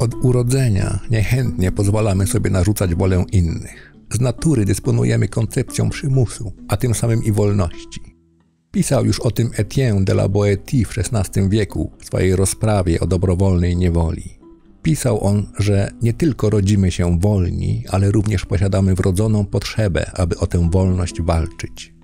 Od urodzenia niechętnie pozwalamy sobie narzucać wolę innych. Z natury dysponujemy koncepcją przymusu, a tym samym i wolności. Pisał już o tym Etienne de la Boétie w XVI wieku w swojej rozprawie o dobrowolnej niewoli. Pisał on, że nie tylko rodzimy się wolni, ale również posiadamy wrodzoną potrzebę, aby o tę wolność walczyć.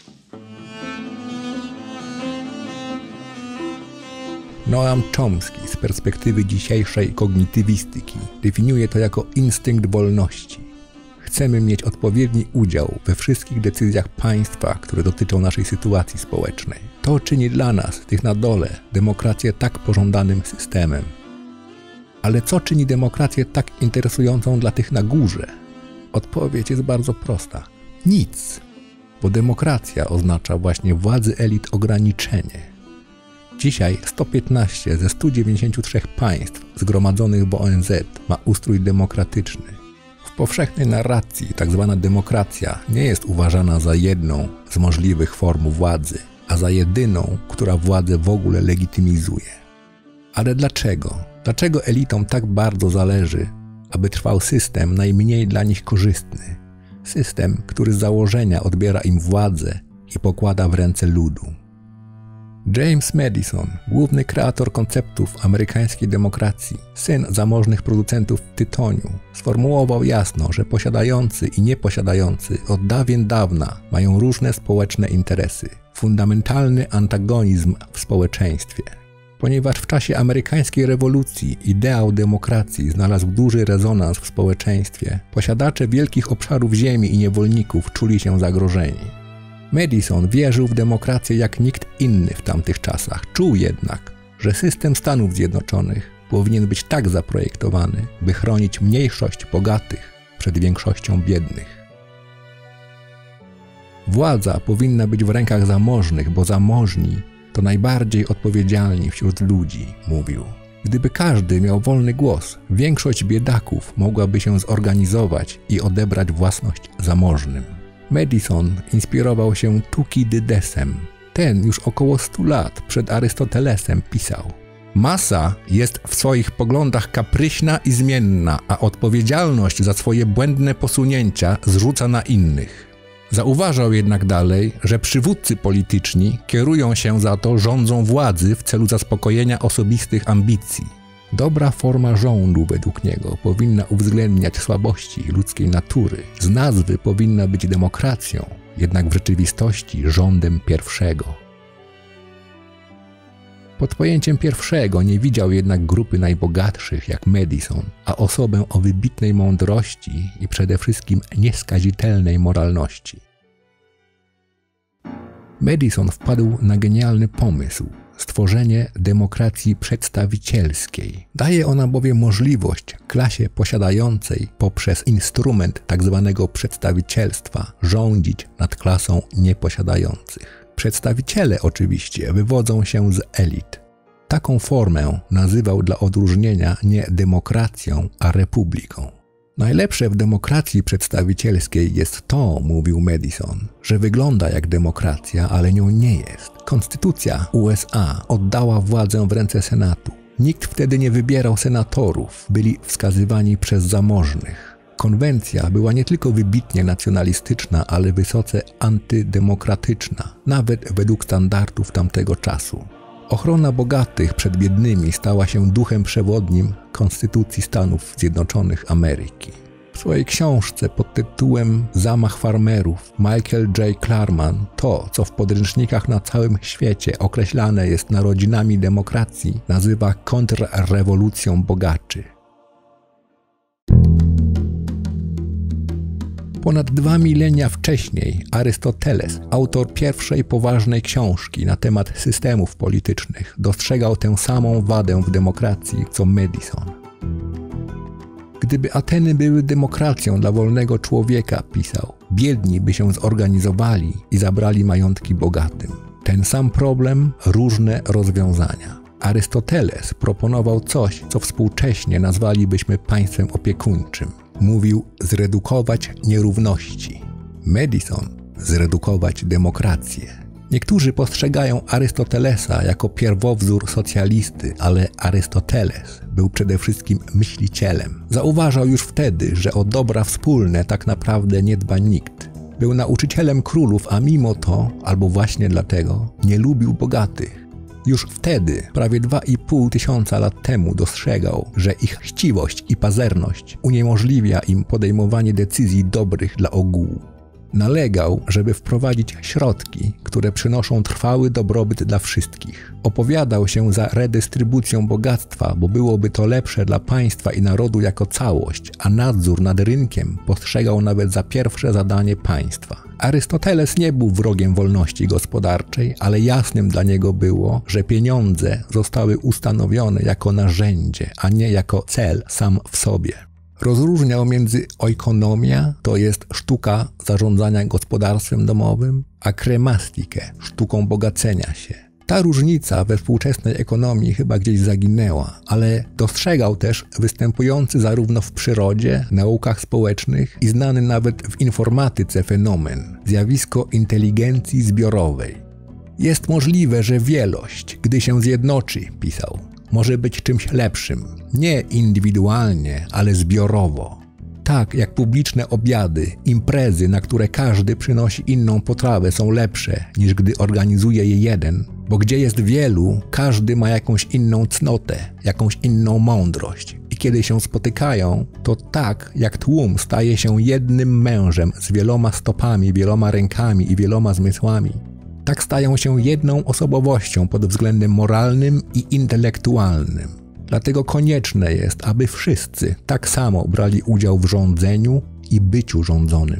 Noam Chomsky z perspektywy dzisiejszej kognitywistyki definiuje to jako instynkt wolności. Chcemy mieć odpowiedni udział we wszystkich decyzjach państwa, które dotyczą naszej sytuacji społecznej. To czyni dla nas, tych na dole, demokrację tak pożądanym systemem. Ale co czyni demokrację tak interesującą dla tych na górze? Odpowiedź jest bardzo prosta. Nic. Bo demokracja oznacza właśnie władzy elit ograniczenie. Dzisiaj 115 ze 193 państw zgromadzonych w ONZ ma ustrój demokratyczny. W powszechnej narracji tzw. demokracja nie jest uważana za jedną z możliwych form władzy, a za jedyną, która władzę w ogóle legitymizuje. Ale dlaczego? Dlaczego elitom tak bardzo zależy, aby trwał system najmniej dla nich korzystny? System, który z założenia odbiera im władzę i pokłada w ręce ludu. James Madison, główny kreator konceptów amerykańskiej demokracji, syn zamożnych producentów tytoniu, sformułował jasno, że posiadający i nieposiadający od dawien dawna mają różne społeczne interesy, fundamentalny antagonizm w społeczeństwie. Ponieważ w czasie amerykańskiej rewolucji ideał demokracji znalazł duży rezonans w społeczeństwie, posiadacze wielkich obszarów ziemi i niewolników czuli się zagrożeni. Madison wierzył w demokrację jak nikt inny w tamtych czasach. Czuł jednak, że system Stanów Zjednoczonych powinien być tak zaprojektowany, by chronić mniejszość bogatych przed większością biednych. Władza powinna być w rękach zamożnych, bo zamożni to najbardziej odpowiedzialni wśród ludzi, mówił. Gdyby każdy miał wolny głos, większość biedaków mogłaby się zorganizować i odebrać własność zamożnym. Madison inspirował się Tukidydesem. Ten już około 100 lat przed Arystotelesem pisał: masa jest w swoich poglądach kapryśna i zmienna, a odpowiedzialność za swoje błędne posunięcia zrzuca na innych. Zauważał jednak dalej, że przywódcy polityczni kierują się za to rządzą władzy w celu zaspokojenia osobistych ambicji. Dobra forma rządu według niego powinna uwzględniać słabości ludzkiej natury. Z nazwy powinna być demokracją, jednak w rzeczywistości rządem pierwszego. Pod pojęciem pierwszego nie widział jednak grupy najbogatszych jak Madison, a osobę o wybitnej mądrości i przede wszystkim nieskazitelnej moralności. Madison wpadł na genialny pomysł: stworzenie demokracji przedstawicielskiej. Daje ona bowiem możliwość klasie posiadającej poprzez instrument tzw. przedstawicielstwa rządzić nad klasą nieposiadających. Przedstawiciele oczywiście wywodzą się z elit. Taką formę nazywał dla odróżnienia nie demokracją, a republiką. Najlepsze w demokracji przedstawicielskiej jest to, mówił Madison, że wygląda jak demokracja, ale nią nie jest. Konstytucja USA oddała władzę w ręce Senatu. Nikt wtedy nie wybierał senatorów, byli wskazywani przez zamożnych. Konwencja była nie tylko wybitnie nacjonalistyczna, ale wysoce antydemokratyczna, nawet według standardów tamtego czasu. Ochrona bogatych przed biednymi stała się duchem przewodnim Konstytucji Stanów Zjednoczonych Ameryki. W swojej książce pod tytułem Zamach farmerów Michael J. Klarman to, co w podręcznikach na całym świecie określane jest narodzinami demokracji, nazywa kontrrewolucją bogaczy. Ponad 2 milenia wcześniej Arystoteles, autor pierwszej poważnej książki na temat systemów politycznych, dostrzegał tę samą wadę w demokracji co Madison. Gdyby Ateny były demokracją dla wolnego człowieka, pisał, biedni by się zorganizowali i zabrali majątki bogatym. Ten sam problem, różne rozwiązania. Arystoteles proponował coś, co współcześnie nazwalibyśmy państwem opiekuńczym. Mówił zredukować nierówności. Madison zredukować demokrację. Niektórzy postrzegają Arystotelesa jako pierwowzór socjalisty, ale Arystoteles był przede wszystkim myślicielem. Zauważał już wtedy, że o dobra wspólne tak naprawdę nie dba nikt. Był nauczycielem królów, a mimo to, albo właśnie dlatego, nie lubił bogatych. Już wtedy, prawie 2,5 tysiąca lat temu, dostrzegał, że ich chciwość i pazerność uniemożliwia im podejmowanie decyzji dobrych dla ogółu. Nalegał, żeby wprowadzić środki, które przynoszą trwały dobrobyt dla wszystkich. Opowiadał się za redystrybucją bogactwa, bo byłoby to lepsze dla państwa i narodu jako całość, a nadzór nad rynkiem postrzegał nawet za pierwsze zadanie państwa. Arystoteles nie był wrogiem wolności gospodarczej, ale jasnym dla niego było, że pieniądze zostały ustanowione jako narzędzie, a nie jako cel sam w sobie. Rozróżniał między oikonomia, to jest sztuka zarządzania gospodarstwem domowym, a kremastikę, sztuką bogacenia się. Ta różnica we współczesnej ekonomii chyba gdzieś zaginęła, ale dostrzegał też występujący zarówno w przyrodzie, naukach społecznych i znany nawet w informatyce fenomen, zjawisko inteligencji zbiorowej. Jest możliwe, że wielość, gdy się zjednoczy, pisał, może być czymś lepszym, nie indywidualnie, ale zbiorowo. Tak jak publiczne obiady, imprezy, na które każdy przynosi inną potrawę, są lepsze niż gdy organizuje je jeden, bo gdzie jest wielu, każdy ma jakąś inną cnotę, jakąś inną mądrość. I kiedy się spotykają, to tak jak tłum staje się jednym mężem z wieloma stopami, wieloma rękami i wieloma zmysłami, tak stają się jedną osobowością pod względem moralnym i intelektualnym. Dlatego konieczne jest, aby wszyscy tak samo brali udział w rządzeniu i byciu rządzonym.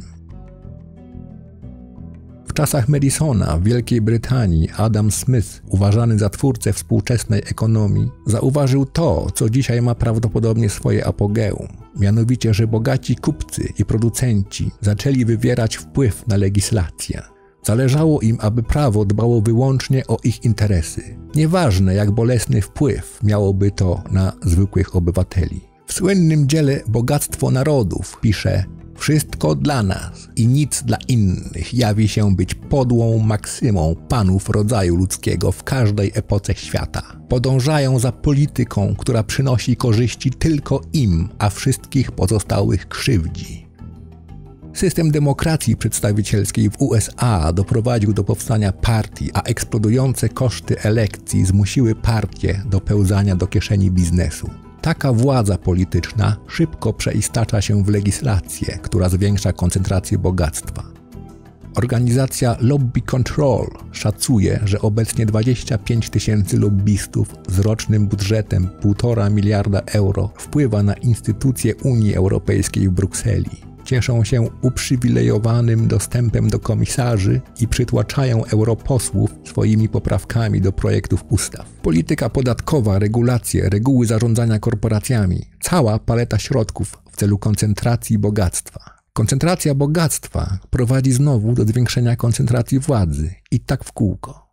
W czasach Madisona w Wielkiej Brytanii Adam Smith, uważany za twórcę współczesnej ekonomii, zauważył to, co dzisiaj ma prawdopodobnie swoje apogeum. Mianowicie, że bogaci kupcy i producenci zaczęli wywierać wpływ na legislację. Zależało im, aby prawo dbało wyłącznie o ich interesy. Nieważne, jak bolesny wpływ miałoby to na zwykłych obywateli. W słynnym dziele Bogactwo Narodów pisze: wszystko dla nas i nic dla innych jawi się być podłą maksymą panów rodzaju ludzkiego w każdej epoce świata. Podążają za polityką, która przynosi korzyści tylko im, a wszystkich pozostałych krzywdzi. System demokracji przedstawicielskiej w USA doprowadził do powstania partii, a eksplodujące koszty elekcji zmusiły partie do pełzania do kieszeni biznesu. Taka władza polityczna szybko przeistacza się w legislację, która zwiększa koncentrację bogactwa. Organizacja Lobby Control szacuje, że obecnie 25 tysięcy lobbystów z rocznym budżetem 1,5 miliarda euro wpływa na instytucje Unii Europejskiej w Brukseli. Cieszą się uprzywilejowanym dostępem do komisarzy i przytłaczają europosłów swoimi poprawkami do projektów ustaw. Polityka podatkowa, regulacje, reguły zarządzania korporacjami, cała paleta środków w celu koncentracji bogactwa. Koncentracja bogactwa prowadzi znowu do zwiększenia koncentracji władzy i tak w kółko.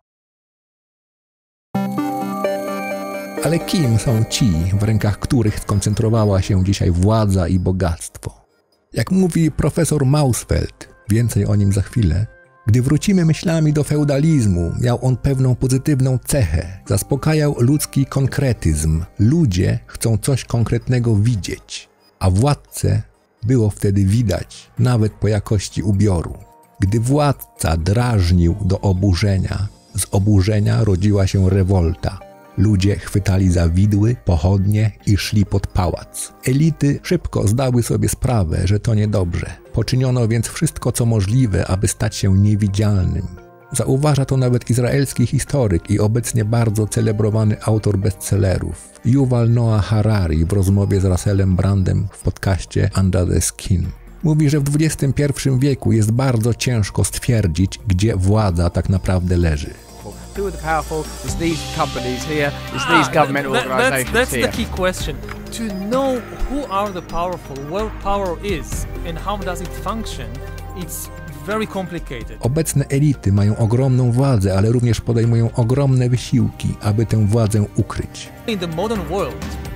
Ale kim są ci, w rękach których skoncentrowała się dzisiaj władza i bogactwo? Jak mówi profesor Mausfeld, więcej o nim za chwilę, gdy wrócimy myślami do feudalizmu, miał on pewną pozytywną cechę. Zaspokajał ludzki konkretyzm. Ludzie chcą coś konkretnego widzieć, a władcę było wtedy widać, nawet po jakości ubioru. Gdy władca drażnił do oburzenia, z oburzenia rodziła się rewolta. Ludzie chwytali za widły, pochodnie i szli pod pałac. Elity szybko zdały sobie sprawę, że to niedobrze. Poczyniono więc wszystko, co możliwe, aby stać się niewidzialnym. Zauważa to nawet izraelski historyk i obecnie bardzo celebrowany autor bestsellerów Yuval Noah Harari w rozmowie z Russellem Brandem w podcaście Under the Skin. Mówi, że w XXI wieku jest bardzo ciężko stwierdzić, gdzie władza tak naprawdę leży. Who are the powerful? It's these companies here, it's these government organizations that's here. the key question. To know who are the powerful, where power is, and how does it function, it's very complicated. Obecne elity mają ogromną władzę, ale również podejmują ogromne wysiłki, aby tę władzę ukryć. In the modern world,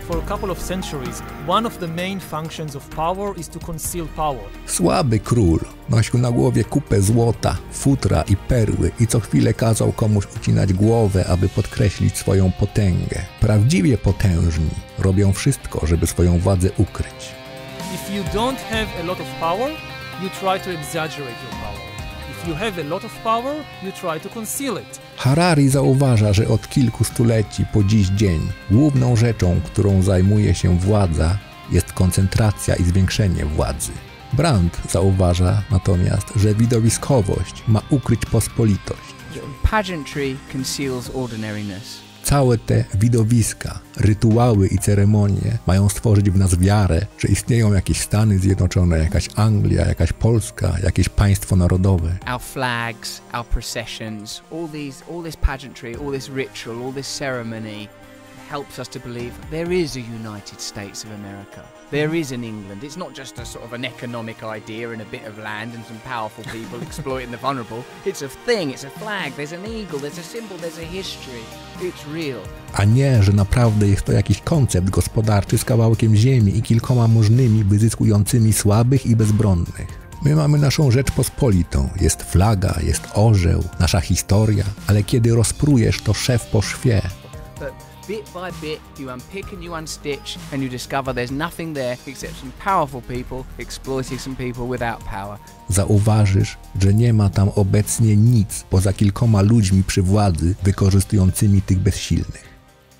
for a couple of centuries, one of the main functions of power is to conceal power. Słaby król nosił na głowie kupę złota, futra i perły i co chwilę kazał komuś ucinać głowę, aby podkreślić swoją potęgę. Prawdziwie potężni robią wszystko, żeby swoją władzę ukryć. If you don't have a lot of power, you try to exaggerate your power. If you have a lot of power, you try to conceal it. Harari zauważa, że od kilku stuleci po dziś dzień główną rzeczą, którą zajmuje się władza, jest koncentracja i zwiększenie władzy. Brandt zauważa natomiast, że widowiskowość ma ukryć pospolitość. Pageantry conceals ordinariness. Całe te widowiska, rytuały i ceremonie mają stworzyć w nas wiarę, że istnieją jakieś Stany Zjednoczone, jakaś Anglia, jakaś Polska, jakieś państwo narodowe. Our flags, our processions, all this pageantry, all this ritual, all this ceremony helps us to believe there is a United States of America. There is an England. It's not just a sort of an economic idea and a bit of land and some powerful people exploiting the vulnerable. It's a thing, it's a flag, there's an eagle, there's a symbol, there's a history. It's real. A nie, że naprawdę jest to jakiś koncept gospodarczy z kawałkiem ziemi i kilkoma możnymi wyzyskującymi słabych i bezbronnych. My mamy naszą Rzeczpospolitą, jest flaga, jest orzeł, nasza historia, ale kiedy rozprujesz to szef po szwie. Bit by bit, you unpick and you unstitch, and you discover there's nothing there except some powerful people exploiting some people without power. Zauważysz, że nie ma tam obecnie nic poza kilkoma ludźmi przy władzy wykorzystującymi tych bezsilnych.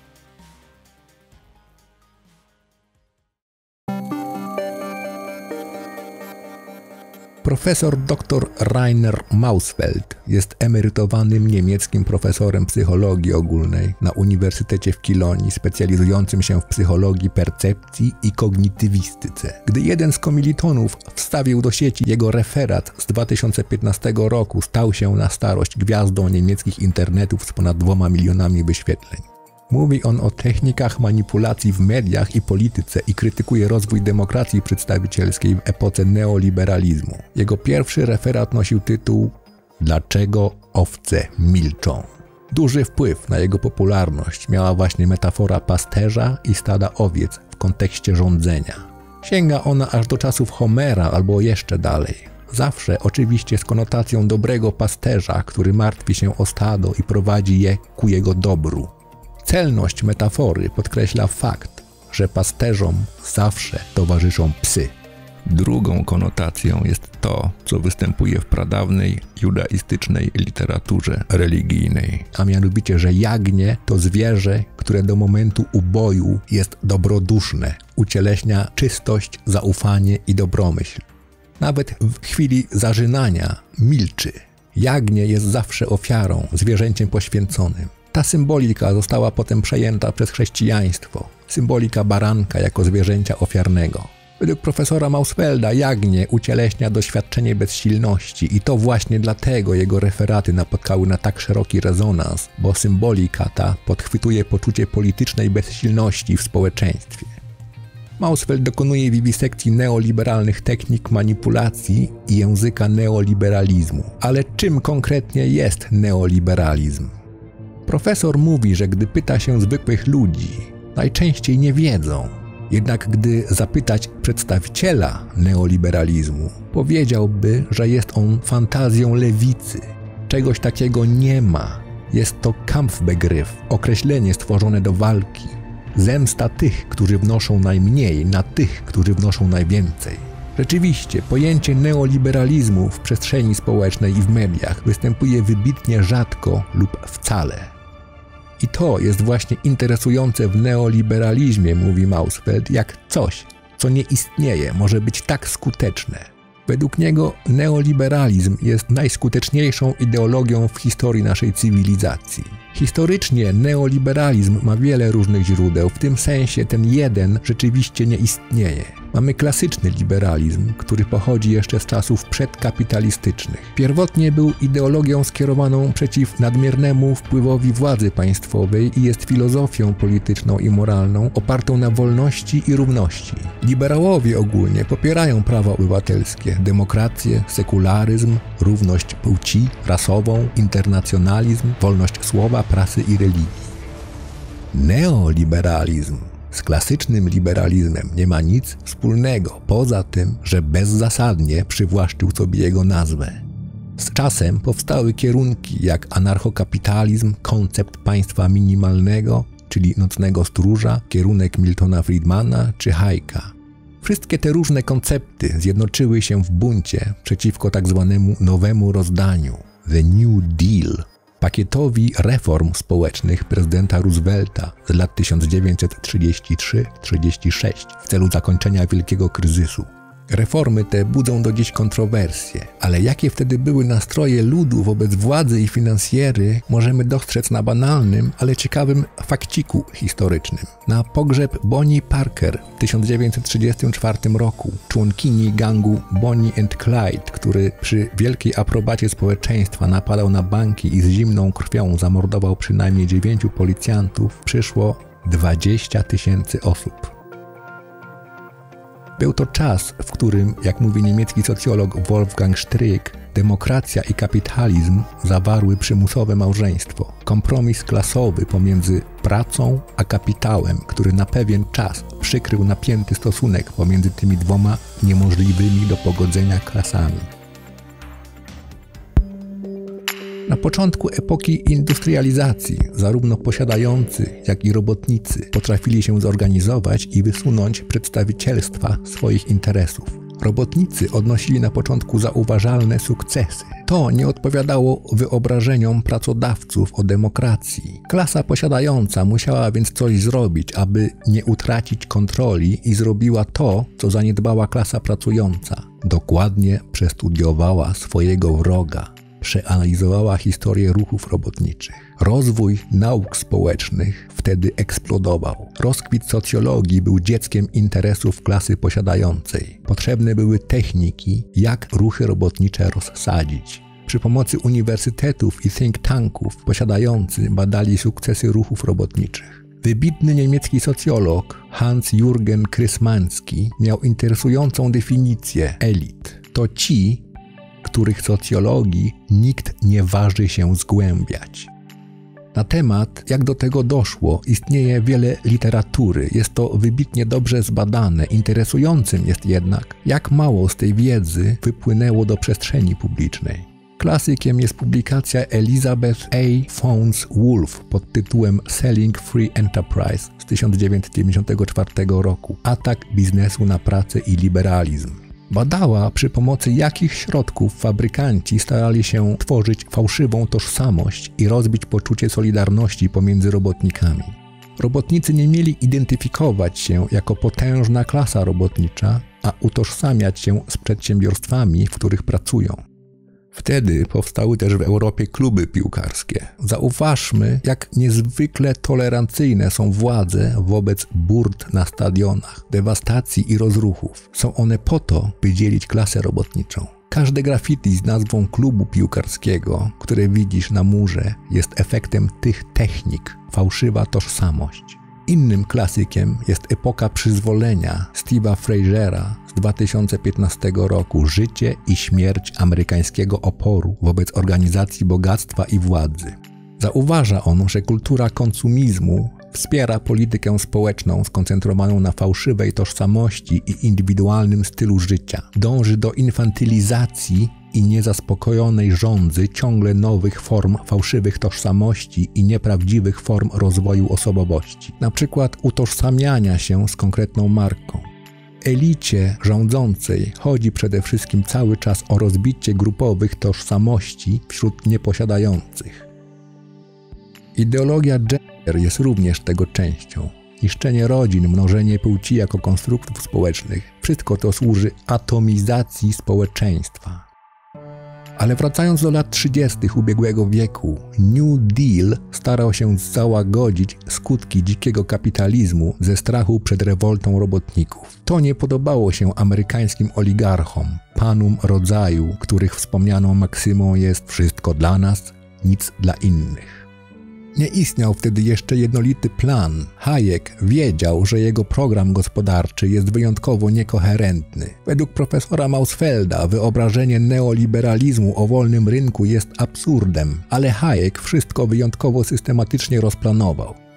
Profesor dr Rainer Mausfeld jest emerytowanym niemieckim profesorem psychologii ogólnej na Uniwersytecie w Kilonii, specjalizującym się w psychologii percepcji i kognitywistyce. Gdy jeden z kommilitonów wstawił do sieci jego referat z 2015 roku, stał się na starość gwiazdą niemieckich internetów z ponad 2 milionami wyświetleń. Mówi on o technikach manipulacji w mediach i polityce i krytykuje rozwój demokracji przedstawicielskiej w epoce neoliberalizmu. Jego pierwszy referat nosił tytuł „Dlaczego owce milczą?”. Duży wpływ na jego popularność miała właśnie metafora pasterza i stada owiec w kontekście rządzenia. Sięga ona aż do czasów Homera albo jeszcze dalej. Zawsze oczywiście z konotacją dobrego pasterza, który martwi się o stado i prowadzi je ku jego dobru. Celność metafory podkreśla fakt, że pasterzom zawsze towarzyszą psy. Drugą konotacją jest to, co występuje w pradawnej judaistycznej literaturze religijnej, a mianowicie, że jagnię to zwierzę, które do momentu uboju jest dobroduszne, ucieleśnia czystość, zaufanie i dobromyśl. Nawet w chwili zażynania milczy. Jagnię jest zawsze ofiarą, zwierzęciem poświęconym. Ta symbolika została potem przejęta przez chrześcijaństwo. Symbolika baranka jako zwierzęcia ofiarnego. Według profesora Mausfelda jagnię ucieleśnia doświadczenie bezsilności i to właśnie dlatego jego referaty napotkały na tak szeroki rezonans, bo symbolika ta podchwytuje poczucie politycznej bezsilności w społeczeństwie. Mausfeld dokonuje wiwisekcji neoliberalnych technik manipulacji i języka neoliberalizmu. Ale czym konkretnie jest neoliberalizm? Profesor mówi, że gdy pyta się zwykłych ludzi, najczęściej nie wiedzą. Jednak gdy zapytać przedstawiciela neoliberalizmu, powiedziałby, że jest on fantazją lewicy. Czegoś takiego nie ma. Jest to Kampfbegriff, określenie stworzone do walki. Zemsta tych, którzy wnoszą najmniej, na tych, którzy wnoszą najwięcej. Rzeczywiście, pojęcie neoliberalizmu w przestrzeni społecznej i w mediach występuje wybitnie rzadko lub wcale. I to jest właśnie interesujące w neoliberalizmie, mówi Mausfeld, jak coś, co nie istnieje, może być tak skuteczne. Według niego neoliberalizm jest najskuteczniejszą ideologią w historii naszej cywilizacji. Historycznie neoliberalizm ma wiele różnych źródeł, w tym sensie ten jeden rzeczywiście nie istnieje. Mamy klasyczny liberalizm, który pochodzi jeszcze z czasów przedkapitalistycznych. Pierwotnie był ideologią skierowaną przeciw nadmiernemu wpływowi władzy państwowej i jest filozofią polityczną i moralną opartą na wolności i równości. Liberałowie ogólnie popierają prawa obywatelskie, demokrację, sekularyzm, równość płci, rasową, internacjonalizm, wolność słowa, prasy i religii. Neoliberalizm Z klasycznym liberalizmem nie ma nic wspólnego, poza tym, że bezzasadnie przywłaszczył sobie jego nazwę. Z czasem powstały kierunki jak anarchokapitalizm, koncept państwa minimalnego, czyli nocnego stróża, kierunek Miltona Friedmana czy Hayeka. Wszystkie te różne koncepty zjednoczyły się w buncie przeciwko tak zwanemu nowemu rozdaniu, The New Deal, pakietowi reform społecznych prezydenta Roosevelta z lat 1933-36 w celu zakończenia wielkiego kryzysu. Reformy te budzą do dziś kontrowersje, ale jakie wtedy były nastroje ludu wobec władzy i finansjery, możemy dostrzec na banalnym, ale ciekawym fakciku historycznym. Na pogrzeb Bonnie Parker w 1934 roku, członkini gangu Bonnie and Clyde, który przy wielkiej aprobacie społeczeństwa napadał na banki i z zimną krwią zamordował przynajmniej 9 policjantów, przyszło 20 000 osób. Był to czas, w którym, jak mówi niemiecki socjolog Wolfgang Stryk, demokracja i kapitalizm zawarły przymusowe małżeństwo. Kompromis klasowy pomiędzy pracą a kapitałem, który na pewien czas przykrył napięty stosunek pomiędzy tymi dwoma niemożliwymi do pogodzenia klasami. Na początku epoki industrializacji zarówno posiadający, jak i robotnicy potrafili się zorganizować i wysunąć przedstawicielstwa swoich interesów. Robotnicy odnosili na początku zauważalne sukcesy. To nie odpowiadało wyobrażeniom pracodawców o demokracji. Klasa posiadająca musiała więc coś zrobić, aby nie utracić kontroli i zrobiła to, co zaniedbała klasa pracująca. Dokładnie przestudiowała swojego wroga. Przeanalizowała historię ruchów robotniczych. Rozwój nauk społecznych wtedy eksplodował. Rozkwit socjologii był dzieckiem interesów klasy posiadającej. Potrzebne były techniki, jak ruchy robotnicze rozsadzić. Przy pomocy uniwersytetów i think tanków posiadający badali sukcesy ruchów robotniczych. Wybitny niemiecki socjolog Hans-Jürgen Krysmański miał interesującą definicję elit. To ci, których socjologii nikt nie waży się zgłębiać. Na temat, jak do tego doszło, istnieje wiele literatury. Jest to wybitnie dobrze zbadane. Interesującym jest jednak, jak mało z tej wiedzy wypłynęło do przestrzeni publicznej. Klasykiem jest publikacja Elizabeth A. Fownes Wolfe pod tytułem Selling Free Enterprise z 1994 roku. Atak biznesu na pracę i liberalizm. Badała, przy pomocy jakich środków fabrykanci starali się tworzyć fałszywą tożsamość i rozbić poczucie solidarności pomiędzy robotnikami. Robotnicy nie mieli identyfikować się jako potężna klasa robotnicza, a utożsamiać się z przedsiębiorstwami, w których pracują. Wtedy powstały też w Europie kluby piłkarskie. Zauważmy, jak niezwykle tolerancyjne są władze wobec burd na stadionach, dewastacji i rozruchów. Są one po to, by dzielić klasę robotniczą. Każde graffiti z nazwą klubu piłkarskiego, które widzisz na murze, jest efektem tych technik, fałszywa tożsamość. Innym klasykiem jest epoka przyzwolenia Steve'a Frasera z 2015 roku Życie i śmierć amerykańskiego oporu wobec organizacji bogactwa i władzy. Zauważa on, że kultura konsumizmu wspiera politykę społeczną skoncentrowaną na fałszywej tożsamości i indywidualnym stylu życia. Dąży do infantylizacji i niezaspokojonej żądzy ciągle nowych form fałszywych tożsamości i nieprawdziwych form rozwoju osobowości, na przykład utożsamiania się z konkretną marką. Elicie rządzącej chodzi przede wszystkim cały czas o rozbicie grupowych tożsamości wśród nieposiadających. Ideologia gender jest również tego częścią. Niszczenie rodzin, mnożenie płci jako konstruktów społecznych, wszystko to służy atomizacji społeczeństwa. Ale wracając do lat 30. ubiegłego wieku, New Deal starał się załagodzić skutki dzikiego kapitalizmu ze strachu przed rewoltą robotników. To nie podobało się amerykańskim oligarchom, panom rodzaju, których wspomnianą maksymą jest wszystko dla nas, nic dla innych. Nie istniał wtedy jeszcze jednolity plan. Hayek wiedział, że jego program gospodarczy jest wyjątkowo niekoherentny. Według profesora Mausfelda wyobrażenie neoliberalizmu o wolnym rynku jest absurdem, ale Hayek wszystko wyjątkowo systematycznie rozplanował.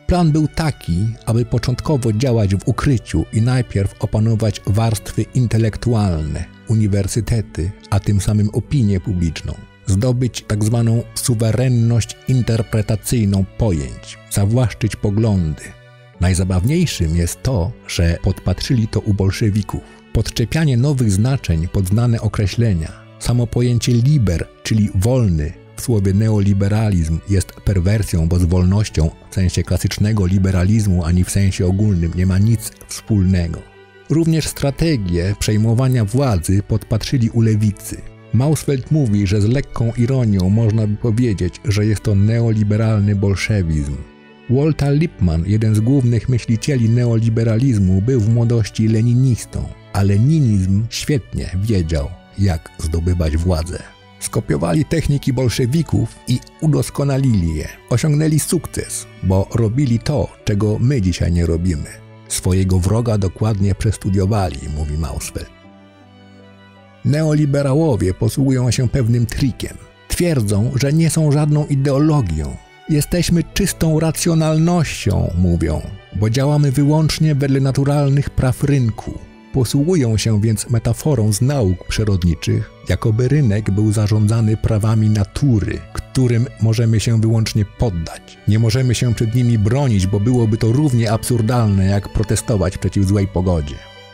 Plan był taki, aby początkowo działać w ukryciu i najpierw opanować warstwy intelektualne, uniwersytety, a tym samym opinię publiczną. Zdobyć tzw. suwerenność interpretacyjną pojęć, zawłaszczyć poglądy. Najzabawniejszym jest to, że podpatrzyli to u bolszewików. Podczepianie nowych znaczeń pod znane określenia. Samo pojęcie liber, czyli wolny, w słowie neoliberalizm jest perwersją, bo z wolnością w sensie klasycznego liberalizmu ani w sensie ogólnym nie ma nic wspólnego. Również strategię przejmowania władzy podpatrzyli u lewicy. Mausfeld mówi, że z lekką ironią można by powiedzieć, że jest to neoliberalny bolszewizm. Walter Lippmann, jeden z głównych myślicieli neoliberalizmu, był w młodości leninistą, a leninizm świetnie wiedział, jak zdobywać władzę. Skopiowali techniki bolszewików i udoskonalili je. Osiągnęli sukces, bo robili to, czego my dzisiaj nie robimy. Swojego wroga dokładnie przestudiowali, mówi Mausfeld. Neoliberałowie posługują się pewnym trikiem. Twierdzą, że nie są żadną ideologią. Jesteśmy czystą racjonalnością, mówią, bo działamy wyłącznie wedle naturalnych praw rynku. Posługują się więc metaforą z nauk przyrodniczych, jakoby rynek był zarządzany prawami natury, którym możemy się wyłącznie poddać. Nie możemy się przed nimi bronić, bo byłoby to równie absurdalne, jak protestować przeciw złej pogodzie.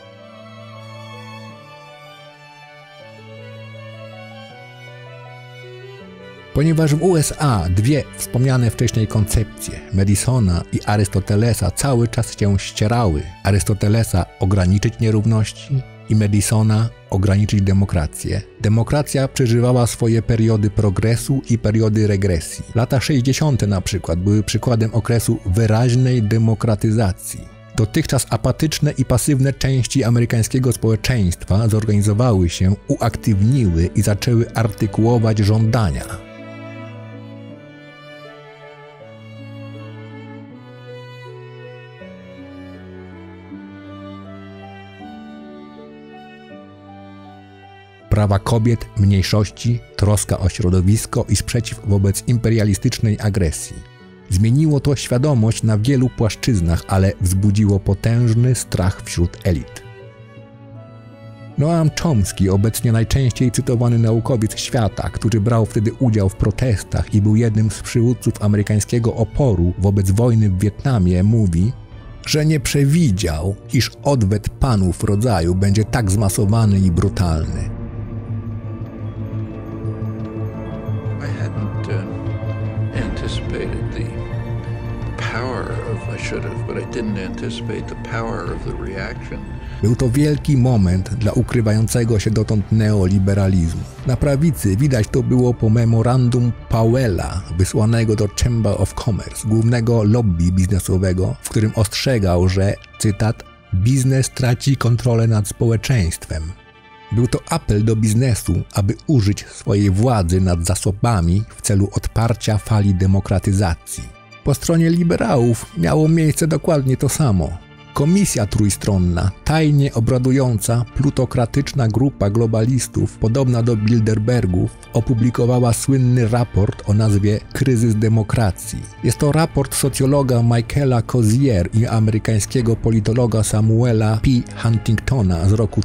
Ponieważ w USA dwie wspomniane wcześniej koncepcje, Madisona i Arystotelesa, cały czas się ścierały, Arystotelesa ograniczyć nierówności i Madisona ograniczyć demokrację. Demokracja przeżywała swoje periody progresu i periody regresji. Lata 60. na przykład były przykładem okresu wyraźnej demokratyzacji. Dotychczas apatyczne i pasywne części amerykańskiego społeczeństwa zorganizowały się, uaktywniły i zaczęły artykułować żądania. Prawa kobiet, mniejszości, troska o środowisko i sprzeciw wobec imperialistycznej agresji. Zmieniło to świadomość na wielu płaszczyznach, ale wzbudziło potężny strach wśród elit. Noam Chomsky, obecnie najczęściej cytowany naukowiec świata, który brał wtedy udział w protestach i był jednym z przywódców amerykańskiego oporu wobec wojny w Wietnamie, mówi, że nie przewidział, iż odwet panów rodzaju będzie tak zmasowany i brutalny. Anticipated the power of, I should have, but I didn't anticipate the power of the reaction. Był to wielki moment dla ukrywającego się dotąd neoliberalizmu. Na prawicy widać to było po memorandum Powella wysłanego do Chamber of Commerce, głównego lobby biznesowego, w którym ostrzegał, że, cytat, biznes traci kontrolę nad społeczeństwem. Był to apel do biznesu, aby użyć swojej władzy nad zasobami w celu odparcia fali demokratyzacji. Po stronie liberałów miało miejsce dokładnie to samo. Komisja trójstronna, tajnie obradująca, plutokratyczna grupa globalistów, podobna do Bilderbergów, opublikowała słynny raport o nazwie Kryzys demokracji. Jest to raport socjologa Michaela Cozier i amerykańskiego politologa Samuela P. Huntingtona z roku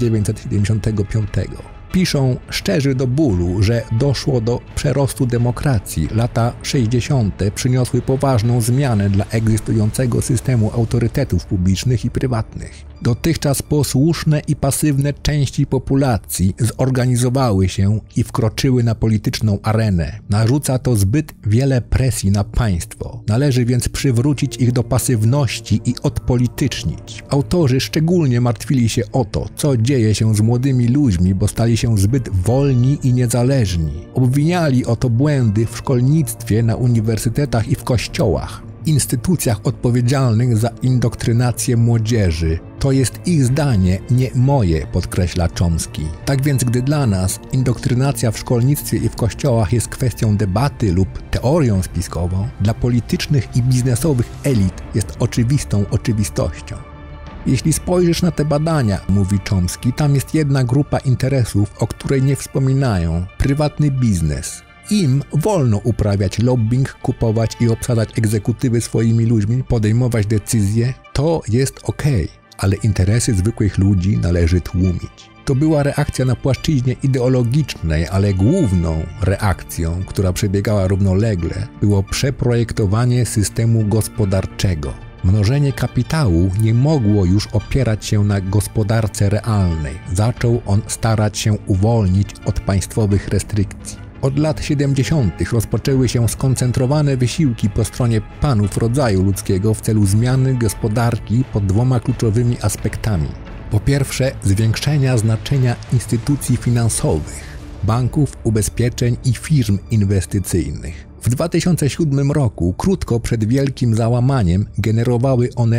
1975. Piszą szczerzy do bólu, że doszło do przerostu demokracji. Lata 60. przyniosły poważną zmianę dla egzystującego systemu autorytetów publicznych i prywatnych. Dotychczas posłuszne i pasywne części populacji zorganizowały się i wkroczyły na polityczną arenę. Narzuca to zbyt wiele presji na państwo. Należy więc przywrócić ich do pasywności i odpolitycznić. Autorzy szczególnie martwili się o to, co dzieje się z młodymi ludźmi, bo stali się zbyt wolni i niezależni. Obwiniali o to błędy w szkolnictwie, na uniwersytetach i w kościołach, instytucjach odpowiedzialnych za indoktrynację młodzieży. To jest ich zdanie, nie moje, podkreśla Chomsky. Tak więc gdy dla nas indoktrynacja w szkolnictwie i w kościołach jest kwestią debaty lub teorią spiskową, dla politycznych i biznesowych elit jest oczywistą oczywistością. Jeśli spojrzysz na te badania, mówi Chomsky, tam jest jedna grupa interesów, o której nie wspominają. Prywatny biznes. Im wolno uprawiać lobbying, kupować i obsadzać egzekutywy swoimi ludźmi, podejmować decyzje, to jest okej, ale interesy zwykłych ludzi należy tłumić. To była reakcja na płaszczyźnie ideologicznej, ale główną reakcją, która przebiegała równolegle, było przeprojektowanie systemu gospodarczego. Mnożenie kapitału nie mogło już opierać się na gospodarce realnej. Zaczął on starać się uwolnić od państwowych restrykcji. Od lat 70. rozpoczęły się skoncentrowane wysiłki po stronie panów rodzaju ludzkiego w celu zmiany gospodarki pod dwoma kluczowymi aspektami. Po pierwsze, zwiększenia znaczenia instytucji finansowych, banków, ubezpieczeń i firm inwestycyjnych. W 2007 roku, krótko przed wielkim załamaniem, generowały one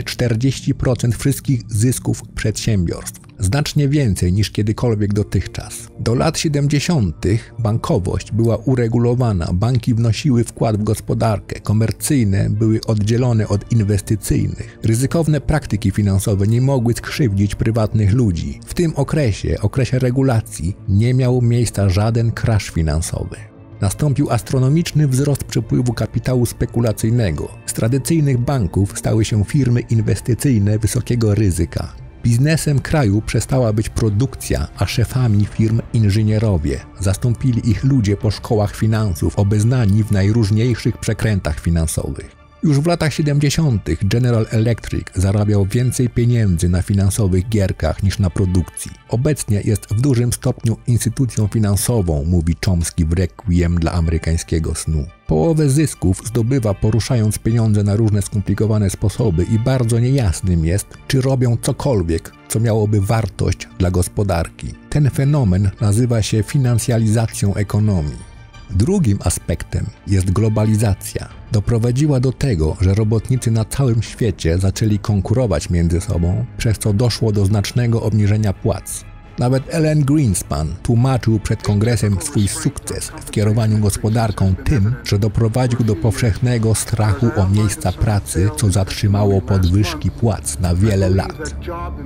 40% wszystkich zysków przedsiębiorstw. Znacznie więcej niż kiedykolwiek dotychczas. Do lat 70. bankowość była uregulowana, banki wnosiły wkład w gospodarkę, komercyjne były oddzielone od inwestycyjnych. Ryzykowne praktyki finansowe nie mogły skrzywdzić prywatnych ludzi. W tym okresie regulacji, nie miał miejsca żaden crash finansowy. Nastąpił astronomiczny wzrost przepływu kapitału spekulacyjnego. Z tradycyjnych banków stały się firmy inwestycyjne wysokiego ryzyka. Biznesem kraju przestała być produkcja, a szefami firm inżynierowie. Zastąpili ich ludzie po szkołach finansów, obeznani w najróżniejszych przekrętach finansowych. Już w latach 70. General Electric zarabiał więcej pieniędzy na finansowych gierkach niż na produkcji. Obecnie jest w dużym stopniu instytucją finansową, mówi Chomsky w Requiem dla amerykańskiego snu. Połowę zysków zdobywa poruszając pieniądze na różne skomplikowane sposoby i bardzo niejasnym jest, czy robią cokolwiek, co miałoby wartość dla gospodarki. Ten fenomen nazywa się finansjalizacją ekonomii. Drugim aspektem jest globalizacja. Doprowadziła do tego, że robotnicy na całym świecie zaczęli konkurować między sobą, przez co doszło do znacznego obniżenia płac. Nawet Alan Greenspan tłumaczył przed kongresem swój sukces w kierowaniu gospodarką tym, że doprowadził do powszechnego strachu o miejsca pracy, co zatrzymało podwyżki płac na wiele lat.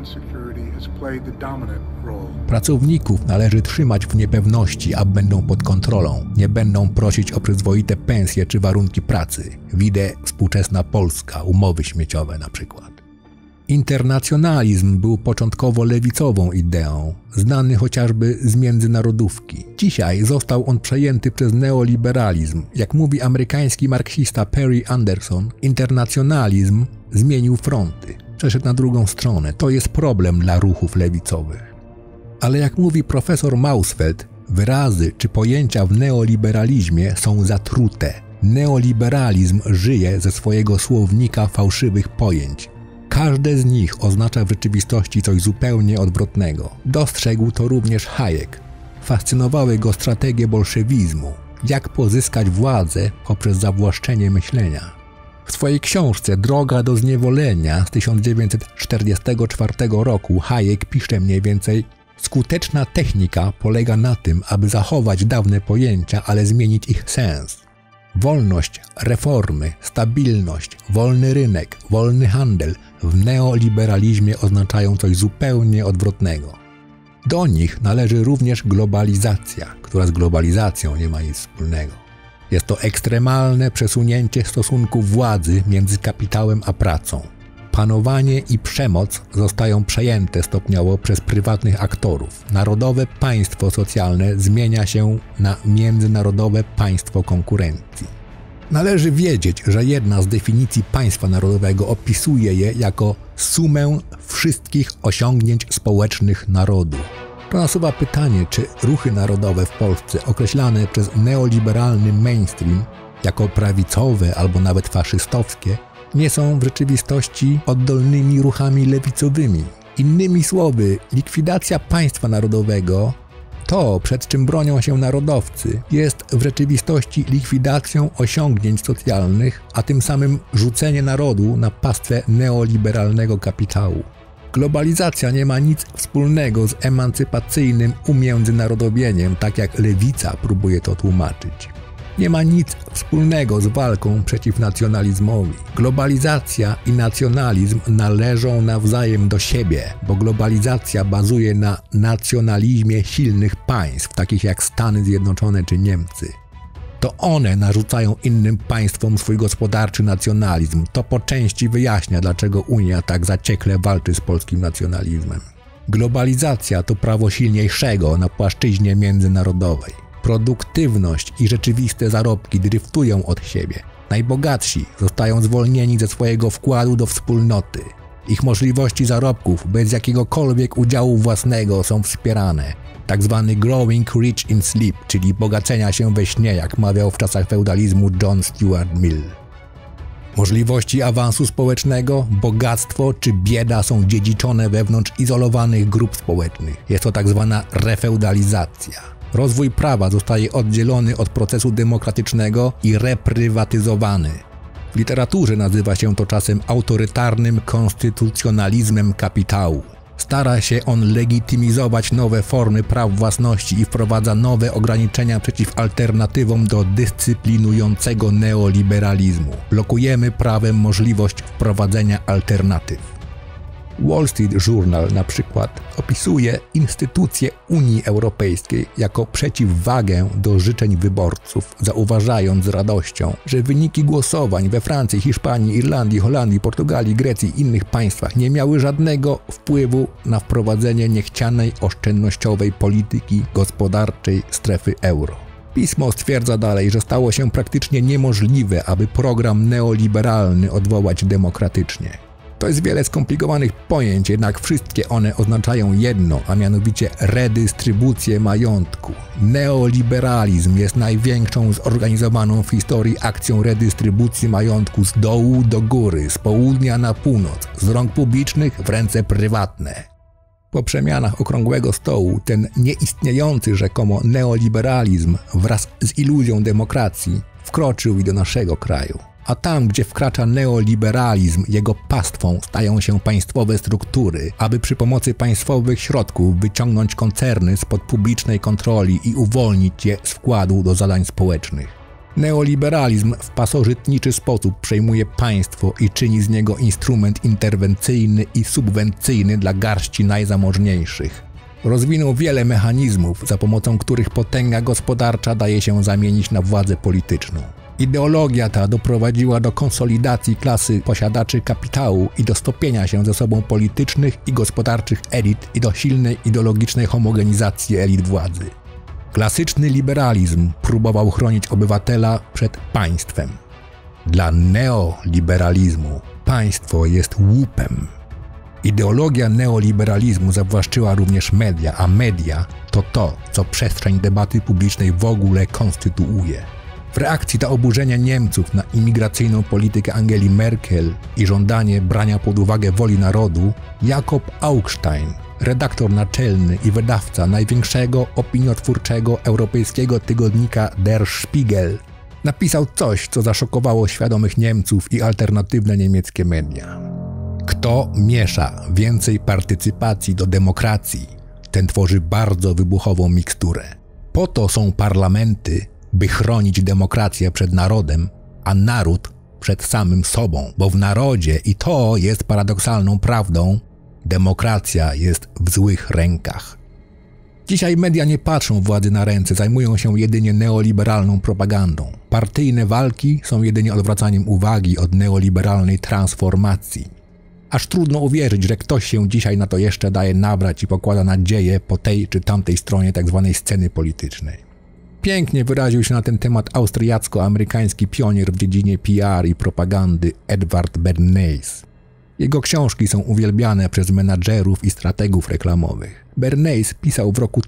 Pracowników należy trzymać w niepewności, a będą pod kontrolą. Nie będą prosić o przyzwoite pensje czy warunki pracy. Widzę współczesna Polska, umowy śmieciowe na przykład. Internacjonalizm był początkowo lewicową ideą, znany chociażby z międzynarodówki. Dzisiaj został on przejęty przez neoliberalizm. Jak mówi amerykański marksista Perry Anderson, internacjonalizm zmienił fronty, przeszedł na drugą stronę. To jest problem dla ruchów lewicowych. Ale jak mówi profesor Mausfeld, wyrazy czy pojęcia w neoliberalizmie są zatrute. Neoliberalizm żyje ze swojego słownika fałszywych pojęć. Każde z nich oznacza w rzeczywistości coś zupełnie odwrotnego. Dostrzegł to również Hayek. Fascynowały go strategie bolszewizmu. Jak pozyskać władzę poprzez zawłaszczenie myślenia. W swojej książce Droga do zniewolenia z 1944 roku Hayek pisze mniej więcej: skuteczna technika polega na tym, aby zachować dawne pojęcia, ale zmienić ich sens. Wolność, reformy, stabilność, wolny rynek, wolny handel w neoliberalizmie oznaczają coś zupełnie odwrotnego. Do nich należy również globalizacja, która z globalizacją nie ma nic wspólnego. Jest to ekstremalne przesunięcie stosunków władzy między kapitałem a pracą. Panowanie i przemoc zostają przejęte stopniowo przez prywatnych aktorów. Narodowe państwo socjalne zmienia się na międzynarodowe państwo konkurencji. Należy wiedzieć, że jedna z definicji państwa narodowego opisuje je jako sumę wszystkich osiągnięć społecznych narodu. To nasuwa pytanie, czy ruchy narodowe w Polsce określane przez neoliberalny mainstream jako prawicowe albo nawet faszystowskie nie są w rzeczywistości oddolnymi ruchami lewicowymi. Innymi słowy, likwidacja państwa narodowego, to przed czym bronią się narodowcy, jest w rzeczywistości likwidacją osiągnięć socjalnych, a tym samym rzucenie narodu na pastwę neoliberalnego kapitału. Globalizacja nie ma nic wspólnego z emancypacyjnym umiędzynarodowieniem, tak jak lewica próbuje to tłumaczyć. Nie ma nic wspólnego z walką przeciw nacjonalizmowi. Globalizacja i nacjonalizm należą nawzajem do siebie, bo globalizacja bazuje na nacjonalizmie silnych państw, takich jak Stany Zjednoczone czy Niemcy. To one narzucają innym państwom swój gospodarczy nacjonalizm. To po części wyjaśnia, dlaczego Unia tak zaciekle walczy z polskim nacjonalizmem. Globalizacja to prawo silniejszego na płaszczyźnie międzynarodowej. Produktywność i rzeczywiste zarobki dryftują od siebie. Najbogatsi zostają zwolnieni ze swojego wkładu do wspólnoty. Ich możliwości zarobków bez jakiegokolwiek udziału własnego są wspierane. Tak zwany growing rich in sleep, czyli bogacenia się we śnie, jak mawiał w czasach feudalizmu John Stuart Mill. Możliwości awansu społecznego, bogactwo czy bieda są dziedziczone wewnątrz izolowanych grup społecznych. Jest to tak zwana refeudalizacja. Rozwój prawa zostaje oddzielony od procesu demokratycznego i reprywatyzowany. W literaturze nazywa się to czasem autorytarnym konstytucjonalizmem kapitału. Stara się on legitymizować nowe formy praw własności i wprowadza nowe ograniczenia przeciw alternatywom do dyscyplinującego neoliberalizmu. Blokujemy prawem możliwość wprowadzenia alternatyw. Wall Street Journal na przykład opisuje instytucje Unii Europejskiej jako przeciwwagę do życzeń wyborców, zauważając z radością, że wyniki głosowań we Francji, Hiszpanii, Irlandii, Holandii, Portugalii, Grecji i innych państwach nie miały żadnego wpływu na wprowadzenie niechcianej oszczędnościowej polityki gospodarczej strefy euro. Pismo stwierdza dalej, że stało się praktycznie niemożliwe, aby program neoliberalny odwołać demokratycznie. To jest wiele skomplikowanych pojęć, jednak wszystkie one oznaczają jedno, a mianowicie redystrybucję majątku. Neoliberalizm jest największą zorganizowaną w historii akcją redystrybucji majątku z dołu do góry, z południa na północ, z rąk publicznych w ręce prywatne. Po przemianach okrągłego stołu ten nieistniejący rzekomo neoliberalizm wraz z iluzją demokracji wkroczył i do naszego kraju. A tam, gdzie wkracza neoliberalizm, jego pastwą stają się państwowe struktury, aby przy pomocy państwowych środków wyciągnąć koncerny spod publicznej kontroli i uwolnić je z wkładu do zadań społecznych. Neoliberalizm w pasożytniczy sposób przejmuje państwo i czyni z niego instrument interwencyjny i subwencyjny dla garści najzamożniejszych. Rozwinął wiele mechanizmów, za pomocą których potęga gospodarcza daje się zamienić na władzę polityczną. Ideologia ta doprowadziła do konsolidacji klasy posiadaczy kapitału i do stopienia się ze sobą politycznych i gospodarczych elit i do silnej ideologicznej homogenizacji elit władzy. Klasyczny liberalizm próbował chronić obywatela przed państwem. Dla neoliberalizmu państwo jest łupem. Ideologia neoliberalizmu zawłaszczyła również media, a media to, co przestrzeń debaty publicznej w ogóle konstytuuje. W reakcji na oburzenie Niemców na imigracyjną politykę Angeli Merkel i żądanie brania pod uwagę woli narodu, Jakob Augstein, redaktor naczelny i wydawca największego opiniotwórczego europejskiego tygodnika Der Spiegel, napisał coś, co zaszokowało świadomych Niemców i alternatywne niemieckie media. Kto miesza więcej partycypacji do demokracji, ten tworzy bardzo wybuchową miksturę. Po to są parlamenty, by chronić demokrację przed narodem, a naród przed samym sobą, bo w narodzie, i to jest paradoksalną prawdą, demokracja jest w złych rękach. Dzisiaj media nie patrzą władzy na ręce, zajmują się jedynie neoliberalną propagandą. Partyjne walki są jedynie odwracaniem uwagi od neoliberalnej transformacji. Aż trudno uwierzyć, że ktoś się dzisiaj na to jeszcze daje nabrać i pokłada nadzieję po tej czy tamtej stronie tzw. sceny politycznej. Pięknie wyraził się na ten temat austriacko-amerykański pionier w dziedzinie PR i propagandy Edward Bernays. Jego książki są uwielbiane przez menadżerów i strategów reklamowych. Bernays pisał w roku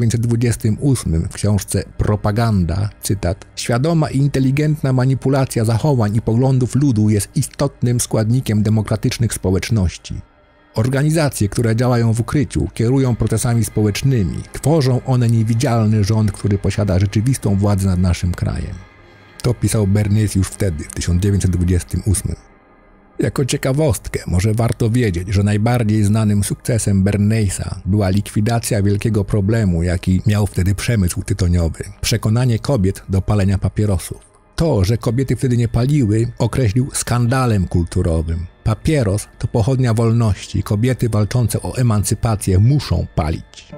1928 w książce Propaganda, cytat: świadoma i inteligentna manipulacja zachowań i poglądów ludu jest istotnym składnikiem demokratycznych społeczności. Organizacje, które działają w ukryciu, kierują procesami społecznymi, tworzą one niewidzialny rząd, który posiada rzeczywistą władzę nad naszym krajem. To pisał Bernays już wtedy, w 1928. Jako ciekawostkę może warto wiedzieć, że najbardziej znanym sukcesem Bernaysa była likwidacja wielkiego problemu, jaki miał wtedy przemysł tytoniowy – przekonanie kobiet do palenia papierosów. To, że kobiety wtedy nie paliły, określił skandalem kulturowym. Papieros to pochodnia wolności, kobiety walczące o emancypację muszą palić.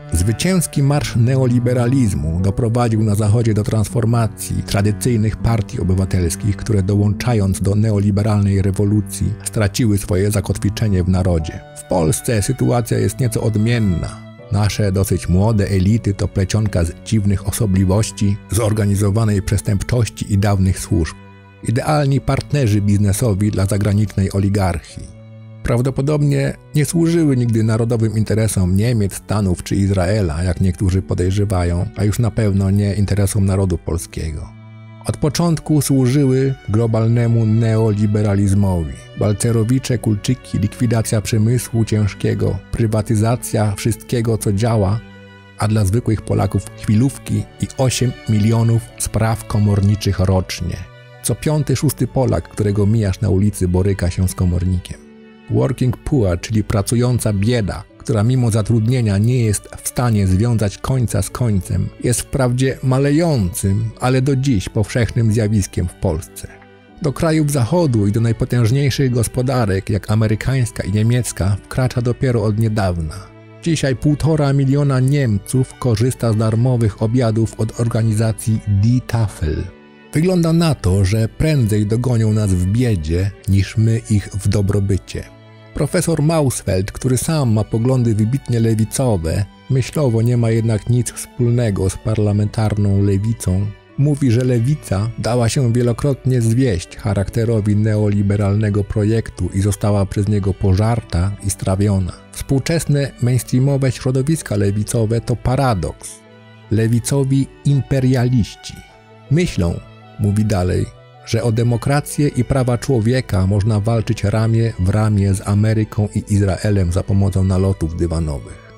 Zwycięski marsz neoliberalizmu doprowadził na Zachodzie do transformacji tradycyjnych partii obywatelskich, które dołączając do neoliberalnej rewolucji straciły swoje zakotwiczenie w narodzie. W Polsce sytuacja jest nieco odmienna. Nasze dosyć młode elity to plecionka z dziwnych osobliwości, zorganizowanej przestępczości i dawnych służb. Idealni partnerzy biznesowi dla zagranicznej oligarchii. Prawdopodobnie nie służyły nigdy narodowym interesom Niemiec, Stanów czy Izraela, jak niektórzy podejrzewają, a już na pewno nie interesom narodu polskiego. Od początku służyły globalnemu neoliberalizmowi. Balcerowicze kulczyki, likwidacja przemysłu ciężkiego, prywatyzacja wszystkiego co działa, a dla zwykłych Polaków chwilówki i 8 milionów spraw komorniczych rocznie. Co 5., 6 Polak, którego mijasz na ulicy, boryka się z komornikiem. Working poor, czyli pracująca bieda, która mimo zatrudnienia nie jest w stanie związać końca z końcem, jest wprawdzie malejącym, ale do dziś powszechnym zjawiskiem w Polsce. Do krajów Zachodu i do najpotężniejszych gospodarek, jak amerykańska i niemiecka, wkracza dopiero od niedawna. Dzisiaj 1,5 miliona Niemców korzysta z darmowych obiadów od organizacji Die Tafel. Wygląda na to, że prędzej dogonią nas w biedzie, niż my ich w dobrobycie. Profesor Mausfeld, który sam ma poglądy wybitnie lewicowe, myślowo nie ma jednak nic wspólnego z parlamentarną lewicą, mówi, że lewica dała się wielokrotnie zwieść charakterowi neoliberalnego projektu i została przez niego pożarta i strawiona. Współczesne mainstreamowe środowiska lewicowe to paradoks. Lewicowi imperialiści myślą, mówi dalej, że o demokrację i prawa człowieka można walczyć ramię w ramię z Ameryką i Izraelem za pomocą nalotów dywanowych.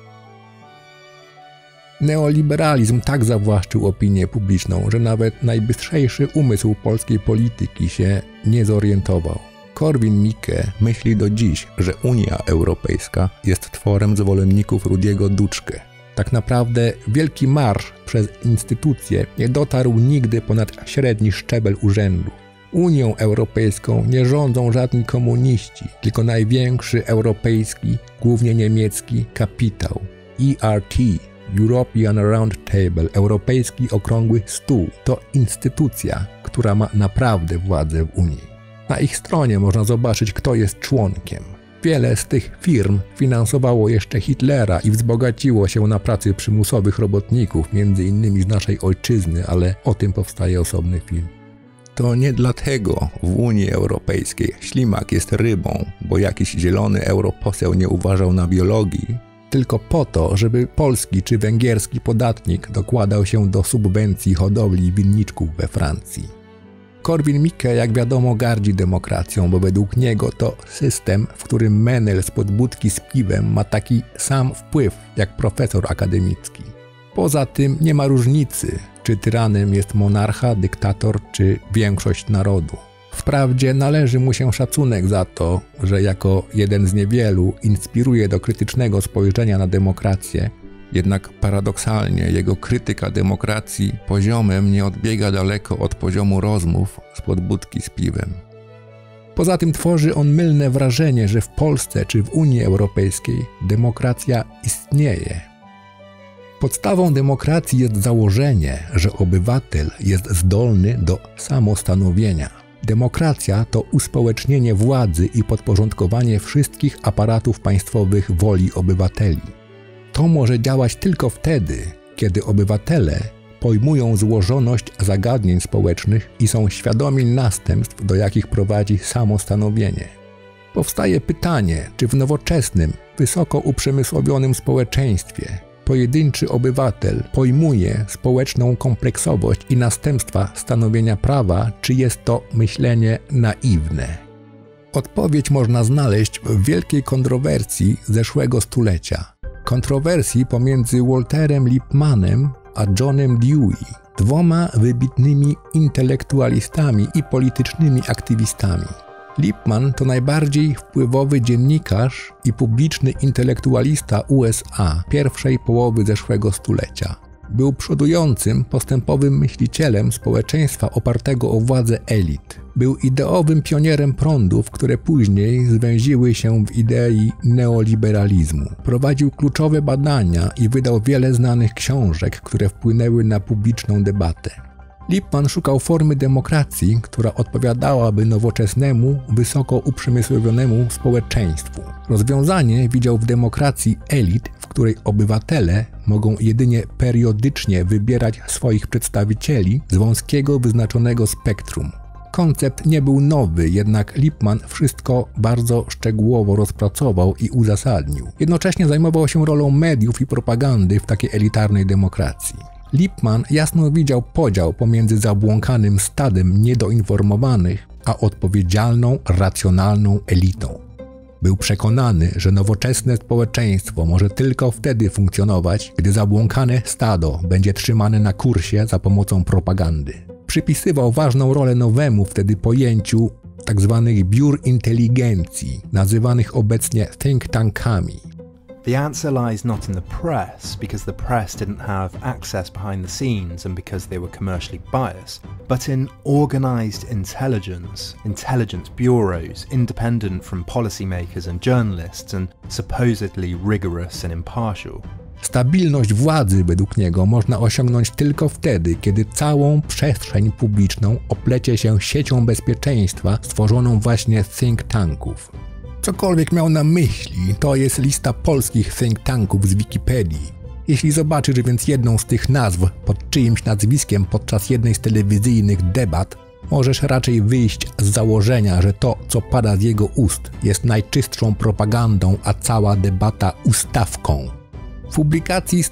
Neoliberalizm tak zawłaszczył opinię publiczną, że nawet najbystrzejszy umysł polskiej polityki się nie zorientował. Korwin-Mikke myśli do dziś, że Unia Europejska jest tworem zwolenników Rudiego Dutschke. Tak naprawdę wielki marsz przez instytucje nie dotarł nigdy ponad średni szczebel urzędu. Unią Europejską nie rządzą żadni komuniści, tylko największy europejski, głównie niemiecki kapitał. ERT, European Round Table, Europejski Okrągły Stół, to instytucja, która ma naprawdę władzę w Unii. Na ich stronie można zobaczyć, kto jest członkiem. Wiele z tych firm finansowało jeszcze Hitlera i wzbogaciło się na pracy przymusowych robotników, m.in. z naszej ojczyzny, ale o tym powstaje osobny film. To nie dlatego w Unii Europejskiej ślimak jest rybą, bo jakiś zielony europoseł nie uważał na biologii, tylko po to, żeby polski czy węgierski podatnik dokładał się do subwencji hodowli winniczków we Francji. Korwin-Mikke, jak wiadomo, gardzi demokracją, bo według niego to system, w którym menel spod budki z piwem ma taki sam wpływ jak profesor akademicki. Poza tym nie ma różnicy, czy tyranem jest monarcha, dyktator czy większość narodu. Wprawdzie należy mu się szacunek za to, że jako jeden z niewielu inspiruje do krytycznego spojrzenia na demokrację, jednak paradoksalnie jego krytyka demokracji poziomem nie odbiega daleko od poziomu rozmów spod budki z piwem. Poza tym tworzy on mylne wrażenie, że w Polsce czy w Unii Europejskiej demokracja istnieje. Podstawą demokracji jest założenie, że obywatel jest zdolny do samostanowienia. Demokracja to uspołecznienie władzy i podporządkowanie wszystkich aparatów państwowych woli obywateli. To może działać tylko wtedy, kiedy obywatele pojmują złożoność zagadnień społecznych i są świadomi następstw, do jakich prowadzi samostanowienie. Powstaje pytanie, czy w nowoczesnym, wysoko uprzemysłowionym społeczeństwie pojedynczy obywatel pojmuje społeczną kompleksowość i następstwa stanowienia prawa, czy jest to myślenie naiwne? Odpowiedź można znaleźć w wielkiej kontrowersji zeszłego stulecia. Kontrowersji pomiędzy Walterem Lippmannem a Johnem Dewey, dwoma wybitnymi intelektualistami i politycznymi aktywistami. Lippmann to najbardziej wpływowy dziennikarz i publiczny intelektualista USA pierwszej połowy zeszłego stulecia. Był przodującym, postępowym myślicielem społeczeństwa opartego o władzę elit. Był ideowym pionierem prądów, które później zwęziły się w idei neoliberalizmu. Prowadził kluczowe badania i wydał wiele znanych książek, które wpłynęły na publiczną debatę. Lippmann szukał formy demokracji, która odpowiadałaby nowoczesnemu, wysoko uprzemysłowionemu społeczeństwu. Rozwiązanie widział w demokracji elit, w której obywatele mogą jedynie periodycznie wybierać swoich przedstawicieli z wąskiego, wyznaczonego spektrum. Koncept nie był nowy, jednak Lippmann wszystko bardzo szczegółowo rozpracował i uzasadnił. Jednocześnie zajmował się rolą mediów i propagandy w takiej elitarnej demokracji. Lippmann jasno widział podział pomiędzy zabłąkanym stadem niedoinformowanych, a odpowiedzialną, racjonalną elitą. Był przekonany, że nowoczesne społeczeństwo może tylko wtedy funkcjonować, gdy zabłąkane stado będzie trzymane na kursie za pomocą propagandy. Przypisywał ważną rolę nowemu wtedy pojęciu tzw. biur inteligencji, nazywanych obecnie think tankami. The answer lies not in the press, because the press didn't have access behind the scenes and because they were commercially biased, but in organized intelligence bureaus, independent from policymakers and journalists and supposedly rigorous and impartial. Stabilność władzy według niego można osiągnąć tylko wtedy, kiedy całą przestrzeń publiczną oplecie się siecią bezpieczeństwa stworzoną właśnie z think tanków. Cokolwiek miał na myśli, to jest lista polskich think tanków z Wikipedii. Jeśli zobaczysz więc jedną z tych nazw pod czyimś nazwiskiem podczas jednej z telewizyjnych debat, możesz raczej wyjść z założenia, że to, co pada z jego ust, jest najczystszą propagandą, a cała debata ustawką. W publikacji z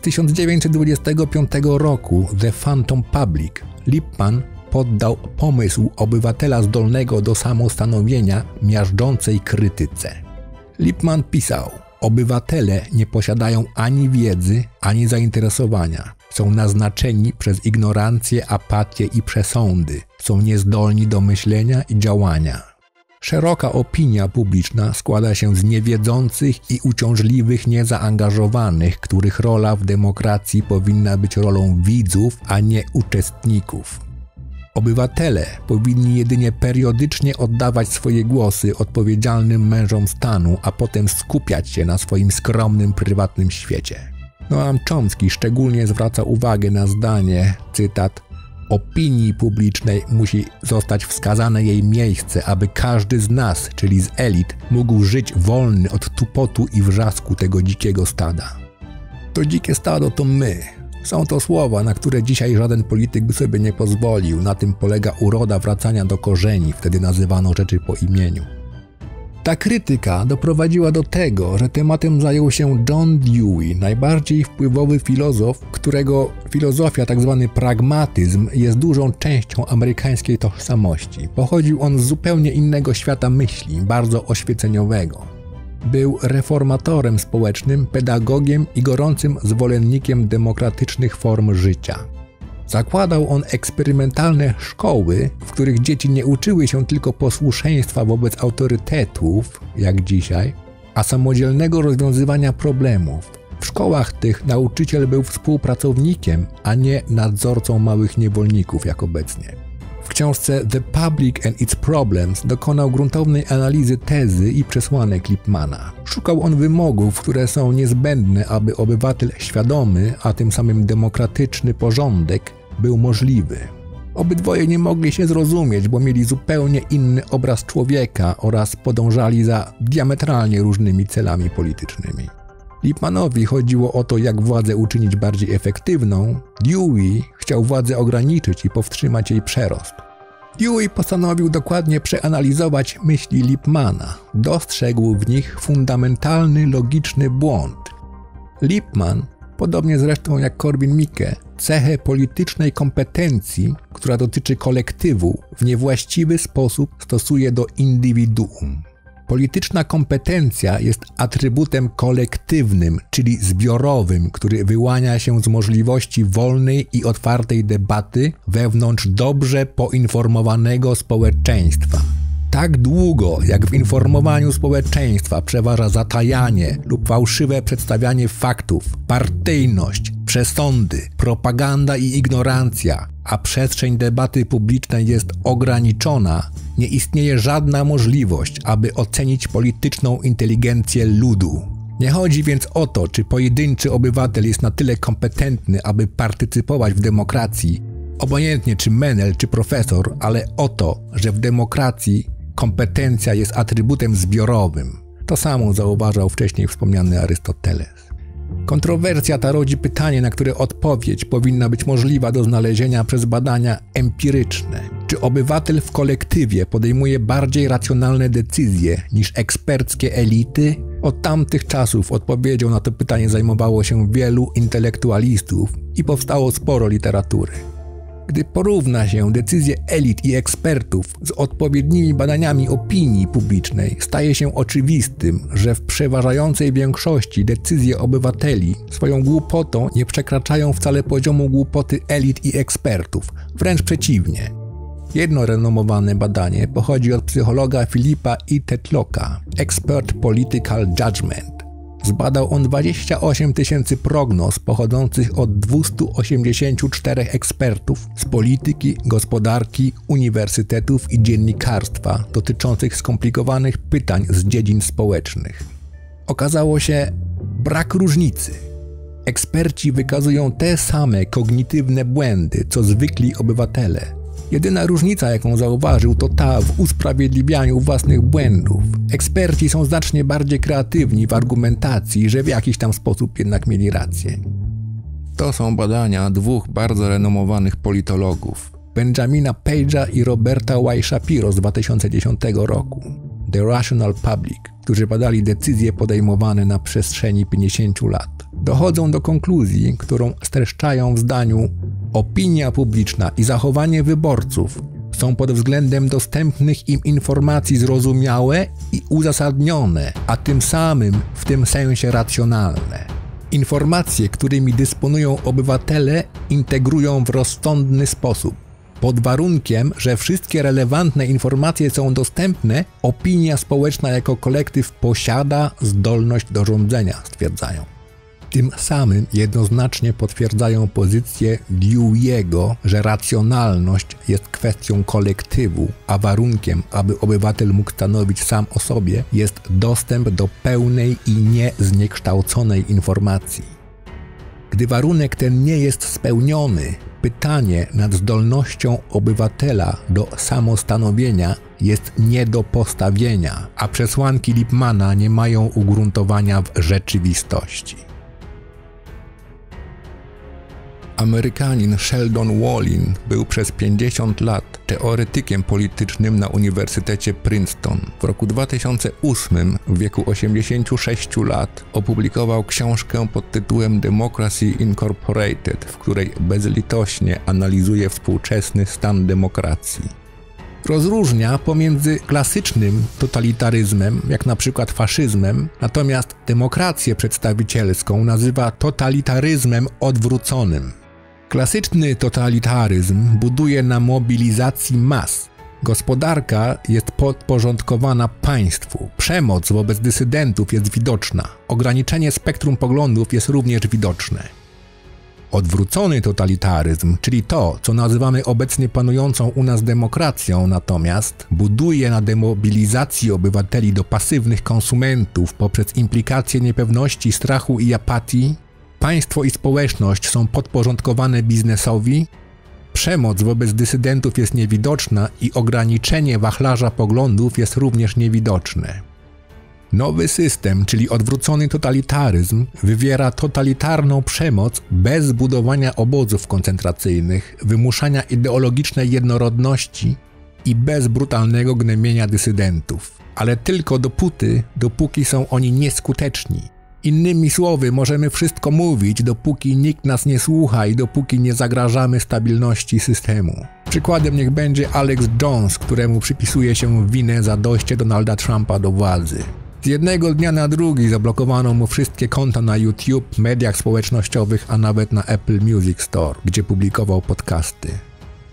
1925 roku The Phantom Public Lippmann poddał pomysł obywatela zdolnego do samostanowienia miażdżącej krytyce. Lippmann pisał: obywatele nie posiadają ani wiedzy, ani zainteresowania. Są naznaczeni przez ignorancję, apatię i przesądy. Są niezdolni do myślenia i działania. Szeroka opinia publiczna składa się z niewiedzących i uciążliwych niezaangażowanych, których rola w demokracji powinna być rolą widzów, a nie uczestników. Obywatele powinni jedynie periodycznie oddawać swoje głosy odpowiedzialnym mężom stanu, a potem skupiać się na swoim skromnym, prywatnym świecie. Noam Chomsky szczególnie zwraca uwagę na zdanie, cytat: opinii publicznej musi zostać wskazane jej miejsce, aby każdy z nas, czyli z elit, mógł żyć wolny od tupotu i wrzasku tego dzikiego stada. To dzikie stado to my. Są to słowa, na które dzisiaj żaden polityk by sobie nie pozwolił. Na tym polega uroda wracania do korzeni, wtedy nazywano rzeczy po imieniu. Ta krytyka doprowadziła do tego, że tematem zajął się John Dewey, najbardziej wpływowy filozof, którego filozofia, tzw. pragmatyzm, jest dużą częścią amerykańskiej tożsamości. Pochodził on z zupełnie innego świata myśli, bardzo oświeceniowego. Był reformatorem społecznym, pedagogiem i gorącym zwolennikiem demokratycznych form życia. Zakładał on eksperymentalne szkoły, w których dzieci nie uczyły się tylko posłuszeństwa wobec autorytetów, jak dzisiaj, a samodzielnego rozwiązywania problemów. W szkołach tych nauczyciel był współpracownikiem, a nie nadzorcą małych niewolników, jak obecnie. W książce The Public and Its Problems dokonał gruntownej analizy tezy i przesłanek Lippmana. Szukał on wymogów, które są niezbędne, aby obywatel świadomy, a tym samym demokratyczny porządek był możliwy. Obydwoje nie mogli się zrozumieć, bo mieli zupełnie inny obraz człowieka oraz podążali za diametralnie różnymi celami politycznymi. Lippmanowi chodziło o to, jak władzę uczynić bardziej efektywną. Dewey chciał władzę ograniczyć i powstrzymać jej przerost. Dewey postanowił dokładnie przeanalizować myśli Lippmana. Dostrzegł w nich fundamentalny, logiczny błąd. Lippmann, podobnie zresztą jak Korwin-Mikke, cechę politycznej kompetencji, która dotyczy kolektywu, w niewłaściwy sposób stosuje do indywiduum. Polityczna kompetencja jest atrybutem kolektywnym, czyli zbiorowym, który wyłania się z możliwości wolnej i otwartej debaty wewnątrz dobrze poinformowanego społeczeństwa. Tak długo, jak w informowaniu społeczeństwa przeważa zatajanie lub fałszywe przedstawianie faktów, partyjność, przesądy, propaganda i ignorancja, a przestrzeń debaty publicznej jest ograniczona, nie istnieje żadna możliwość, aby ocenić polityczną inteligencję ludu. Nie chodzi więc o to, czy pojedynczy obywatel jest na tyle kompetentny, aby partycypować w demokracji, obojętnie czy menel, czy profesor, ale o to, że w demokracji kompetencja jest atrybutem zbiorowym. To samo zauważał wcześniej wspomniany Arystoteles. Kontrowersja ta rodzi pytanie, na które odpowiedź powinna być możliwa do znalezienia przez badania empiryczne. Czy obywatel w kolektywie podejmuje bardziej racjonalne decyzje niż eksperckie elity? Od tamtych czasów odpowiedzią na to pytanie zajmowało się wielu intelektualistów i powstało sporo literatury. Gdy porówna się decyzje elit i ekspertów z odpowiednimi badaniami opinii publicznej, staje się oczywistym, że w przeważającej większości decyzje obywateli swoją głupotą nie przekraczają wcale poziomu głupoty elit i ekspertów, wręcz przeciwnie. Jedno renomowane badanie pochodzi od psychologa Philippa E. Tetlocka, Expert Political Judgment. Zbadał on 28 000 prognoz pochodzących od 284 ekspertów z polityki, gospodarki, uniwersytetów i dziennikarstwa dotyczących skomplikowanych pytań z dziedzin społecznych. Okazało się brak różnicy. Eksperci wykazują te same kognitywne błędy, co zwykli obywatele. Jedyna różnica, jaką zauważył, to ta w usprawiedliwianiu własnych błędów. Eksperci są znacznie bardziej kreatywni w argumentacji, że w jakiś tam sposób jednak mieli rację. To są badania dwóch bardzo renomowanych politologów, Benjamina Page'a i Roberta Y. Shapiro z 2010 roku, The Rational Public, którzy badali decyzje podejmowane na przestrzeni 50 lat. Dochodzą do konkluzji, którą streszczają w zdaniu: opinia publiczna i zachowanie wyborców są pod względem dostępnych im informacji zrozumiałe i uzasadnione, a tym samym w tym sensie racjonalne. Informacje, którymi dysponują obywatele, integrują w rozsądny sposób. Pod warunkiem, że wszystkie relevantne informacje są dostępne, opinia społeczna jako kolektyw posiada zdolność do rządzenia, stwierdzają. Tym samym jednoznacznie potwierdzają pozycję Dewey'ego, że racjonalność jest kwestią kolektywu, a warunkiem, aby obywatel mógł stanowić sam o sobie, jest dostęp do pełnej i niezniekształconej informacji. Gdy warunek ten nie jest spełniony, pytanie nad zdolnością obywatela do samostanowienia jest nie do postawienia, a przesłanki Lippmana nie mają ugruntowania w rzeczywistości. Amerykanin Sheldon Wolin był przez 50 lat teoretykiem politycznym na Uniwersytecie Princeton. W roku 2008, w wieku 86 lat, opublikował książkę pod tytułem Democracy Incorporated, w której bezlitośnie analizuje współczesny stan demokracji. Rozróżnia pomiędzy klasycznym totalitaryzmem, jak na przykład faszyzmem, natomiast demokrację przedstawicielską nazywa totalitaryzmem odwróconym. Klasyczny totalitaryzm buduje na mobilizacji mas. Gospodarka jest podporządkowana państwu. Przemoc wobec dysydentów jest widoczna. Ograniczenie spektrum poglądów jest również widoczne. Odwrócony totalitaryzm, czyli to, co nazywamy obecnie panującą u nas demokracją, natomiast buduje na demobilizacji obywateli do pasywnych konsumentów poprzez implikacje niepewności, strachu i apatii. Państwo i społeczność są podporządkowane biznesowi, przemoc wobec dysydentów jest niewidoczna i ograniczenie wachlarza poglądów jest również niewidoczne. Nowy system, czyli odwrócony totalitaryzm, wywiera totalitarną przemoc bez budowania obozów koncentracyjnych, wymuszania ideologicznej jednorodności i bez brutalnego gnębienia dysydentów. Ale tylko dopóki są oni nieskuteczni. Innymi słowy, możemy wszystko mówić, dopóki nikt nas nie słucha i dopóki nie zagrażamy stabilności systemu. Przykładem niech będzie Alex Jones, któremu przypisuje się winę za dojście Donalda Trumpa do władzy. Z jednego dnia na drugi zablokowano mu wszystkie konta na YouTube, mediach społecznościowych, a nawet na Apple Music Store, gdzie publikował podcasty.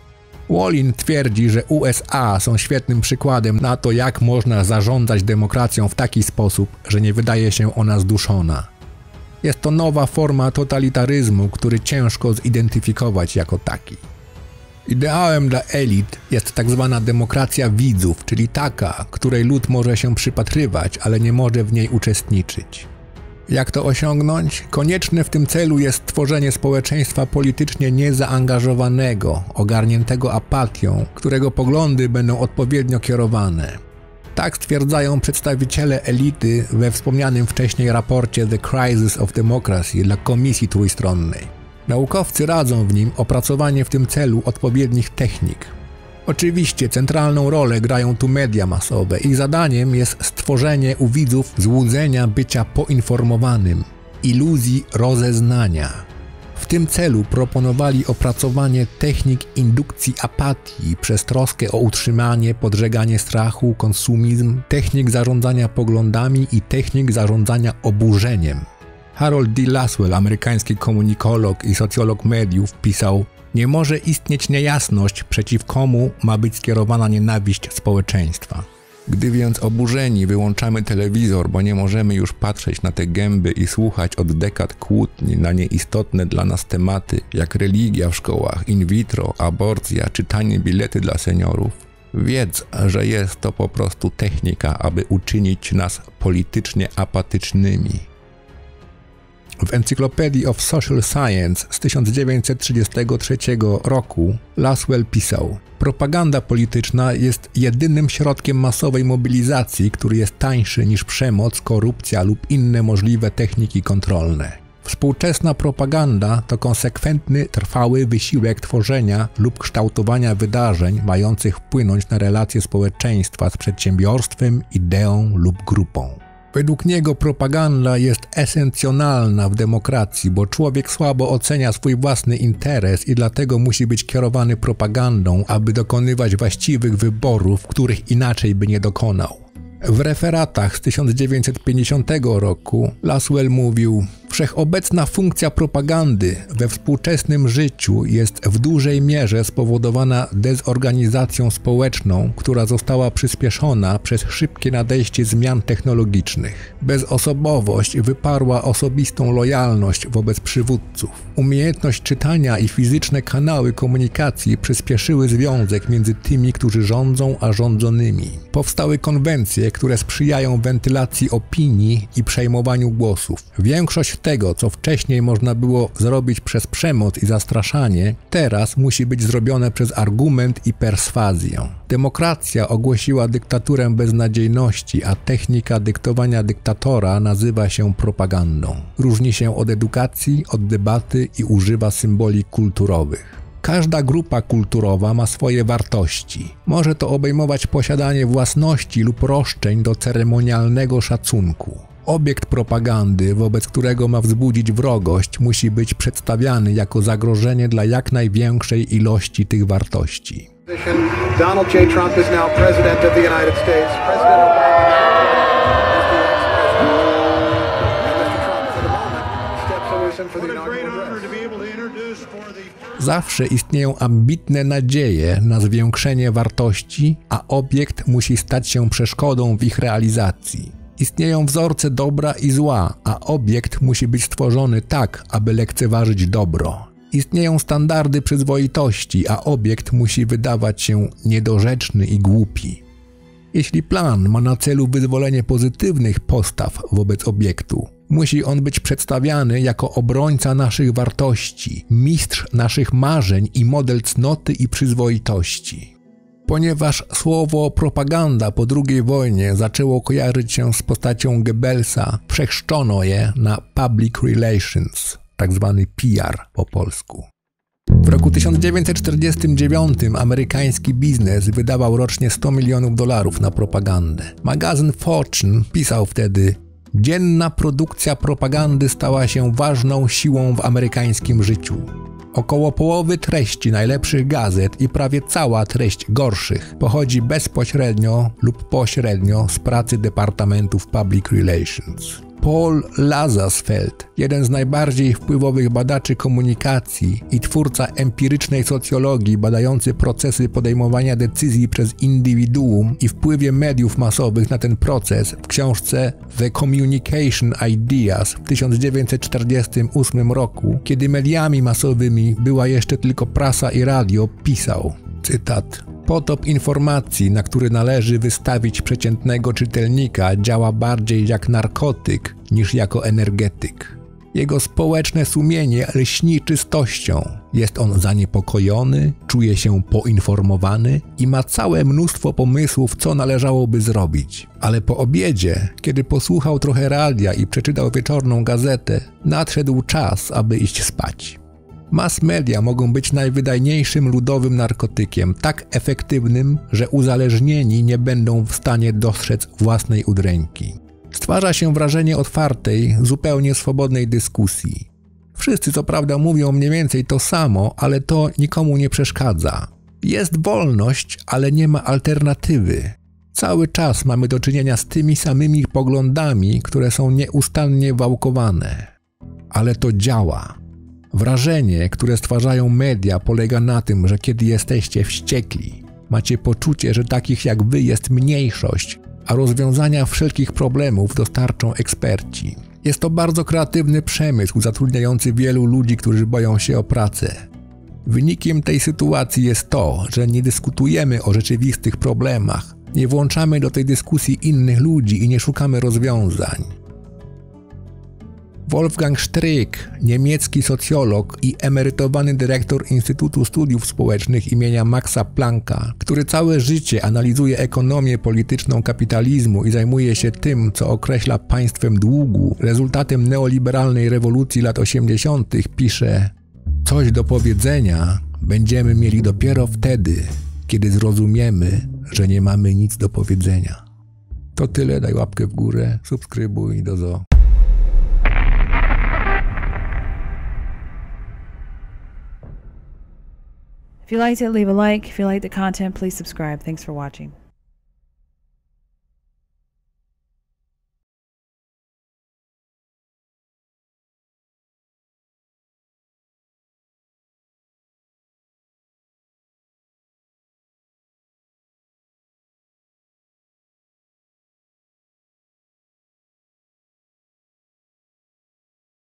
Wallin twierdzi, że USA są świetnym przykładem na to, jak można zarządzać demokracją w taki sposób, że nie wydaje się ona zduszona. Jest to nowa forma totalitaryzmu, który ciężko zidentyfikować jako taki. Ideałem dla elit jest tak zwana demokracja widzów, czyli taka, której lud może się przypatrywać, ale nie może w niej uczestniczyć. Jak to osiągnąć? Konieczne w tym celu jest tworzenie społeczeństwa politycznie niezaangażowanego, ogarniętego apatią, którego poglądy będą odpowiednio kierowane. Tak stwierdzają przedstawiciele elity we wspomnianym wcześniej raporcie The Crisis of Democracy dla Komisji Trójstronnej. Naukowcy radzą w nim opracowanie w tym celu odpowiednich technik. Oczywiście centralną rolę grają tu media masowe. Ich zadaniem jest stworzenie u widzów złudzenia bycia poinformowanym, iluzji rozeznania. W tym celu proponowali opracowanie technik indukcji apatii przez troskę o utrzymanie, podżeganie strachu, konsumizm, technik zarządzania poglądami i technik zarządzania oburzeniem. Harold D. Lasswell, amerykański komunikolog i socjolog mediów, pisał: nie może istnieć niejasność, przeciw komu ma być skierowana nienawiść społeczeństwa. Gdy więc oburzeni wyłączamy telewizor, bo nie możemy już patrzeć na te gęby i słuchać od dekad kłótni na nieistotne dla nas tematy, jak religia w szkołach, in vitro, aborcja czy tanie bilety dla seniorów, wiedz, że jest to po prostu technika, aby uczynić nas politycznie apatycznymi. W Encyclopedia of Social Science z 1933 roku Lasswell pisał: propaganda polityczna jest jedynym środkiem masowej mobilizacji, który jest tańszy niż przemoc, korupcja lub inne możliwe techniki kontrolne. Współczesna propaganda to konsekwentny, trwały wysiłek tworzenia lub kształtowania wydarzeń mających wpłynąć na relacje społeczeństwa z przedsiębiorstwem, ideą lub grupą. Według niego propaganda jest esencjonalna w demokracji, bo człowiek słabo ocenia swój własny interes i dlatego musi być kierowany propagandą, aby dokonywać właściwych wyborów, których inaczej by nie dokonał. W referatach z 1950 roku Lasswell mówił: wszechobecna funkcja propagandy we współczesnym życiu jest w dużej mierze spowodowana dezorganizacją społeczną, która została przyspieszona przez szybkie nadejście zmian technologicznych. Bezosobowość wyparła osobistą lojalność wobec przywódców. Umiejętność czytania i fizyczne kanały komunikacji przyspieszyły związek między tymi, którzy rządzą, a rządzonymi. Powstały konwencje, które sprzyjają wentylacji opinii i przejmowaniu głosów. Większość tego, co wcześniej można było zrobić przez przemoc i zastraszanie, teraz musi być zrobione przez argument i perswazję. Demokracja ogłosiła dyktaturę beznadziejności, a technika dyktowania dyktatora nazywa się propagandą. Różni się od edukacji, od debaty i używa symboli kulturowych. Każda grupa kulturowa ma swoje wartości. Może to obejmować posiadanie własności lub roszczeń do ceremonialnego szacunku. Obiekt propagandy, wobec którego ma wzbudzić wrogość, musi być przedstawiany jako zagrożenie dla jak największej ilości tych wartości. Donald J. Trump is now president of the United States. President Obama Zawsze istnieją ambitne nadzieje na zwiększenie wartości, a obiekt musi stać się przeszkodą w ich realizacji. Istnieją wzorce dobra i zła, a obiekt musi być stworzony tak, aby lekceważyć dobro. Istnieją standardy przyzwoitości, a obiekt musi wydawać się niedorzeczny i głupi. Jeśli plan ma na celu wyzwolenie pozytywnych postaw wobec obiektu, musi on być przedstawiany jako obrońca naszych wartości, mistrz naszych marzeń i model cnoty i przyzwoitości. Ponieważ słowo propaganda po II wojnie zaczęło kojarzyć się z postacią Goebbelsa, przechrzczono je na public relations, tak zwany PR po polsku. W roku 1949 amerykański biznes wydawał rocznie $100 milionów na propagandę. Magazyn Fortune pisał wtedy: dzienna produkcja propagandy stała się ważną siłą w amerykańskim życiu. Około połowy treści najlepszych gazet i prawie cała treść gorszych pochodzi bezpośrednio lub pośrednio z pracy departamentów Public Relations. Paul Lazarsfeld, jeden z najbardziej wpływowych badaczy komunikacji i twórca empirycznej socjologii badający procesy podejmowania decyzji przez indywiduum i wpływie mediów masowych na ten proces, w książce The Communication Ideas w 1948 roku, kiedy mediami masowymi była jeszcze tylko prasa i radio, pisał, cytat: potop informacji, na który należy wystawić przeciętnego czytelnika, działa bardziej jak narkotyk niż jako energetyk. Jego społeczne sumienie lśni czystością. Jest on zaniepokojony, czuje się poinformowany i ma całe mnóstwo pomysłów, co należałoby zrobić. Ale po obiedzie, kiedy posłuchał trochę radia i przeczytał wieczorną gazetę, nadszedł czas, aby iść spać. Mass media mogą być najwydajniejszym ludowym narkotykiem, tak efektywnym, że uzależnieni nie będą w stanie dostrzec własnej udręki. Stwarza się wrażenie otwartej, zupełnie swobodnej dyskusji. Wszyscy co prawda mówią mniej więcej to samo, ale to nikomu nie przeszkadza. Jest wolność, ale nie ma alternatywy. Cały czas mamy do czynienia z tymi samymi poglądami, które są nieustannie wałkowane. Ale to działa. Wrażenie, które stwarzają media, polega na tym, że kiedy jesteście wściekli, macie poczucie, że takich jak wy jest mniejszość, a rozwiązania wszelkich problemów dostarczą eksperci. Jest to bardzo kreatywny przemysł zatrudniający wielu ludzi, którzy boją się o pracę. Wynikiem tej sytuacji jest to, że nie dyskutujemy o rzeczywistych problemach, nie włączamy do tej dyskusji innych ludzi i nie szukamy rozwiązań. Wolfgang Stryk, niemiecki socjolog i emerytowany dyrektor Instytutu Studiów Społecznych imienia Maxa Plancka, który całe życie analizuje ekonomię polityczną kapitalizmu i zajmuje się tym, co określa państwem długu, rezultatem neoliberalnej rewolucji lat 80., pisze: coś do powiedzenia będziemy mieli dopiero wtedy, kiedy zrozumiemy, że nie mamy nic do powiedzenia. To tyle, daj łapkę w górę, subskrybuj, do zo. If you liked it, leave a like. If you liked the content, please subscribe. Thanks for watching.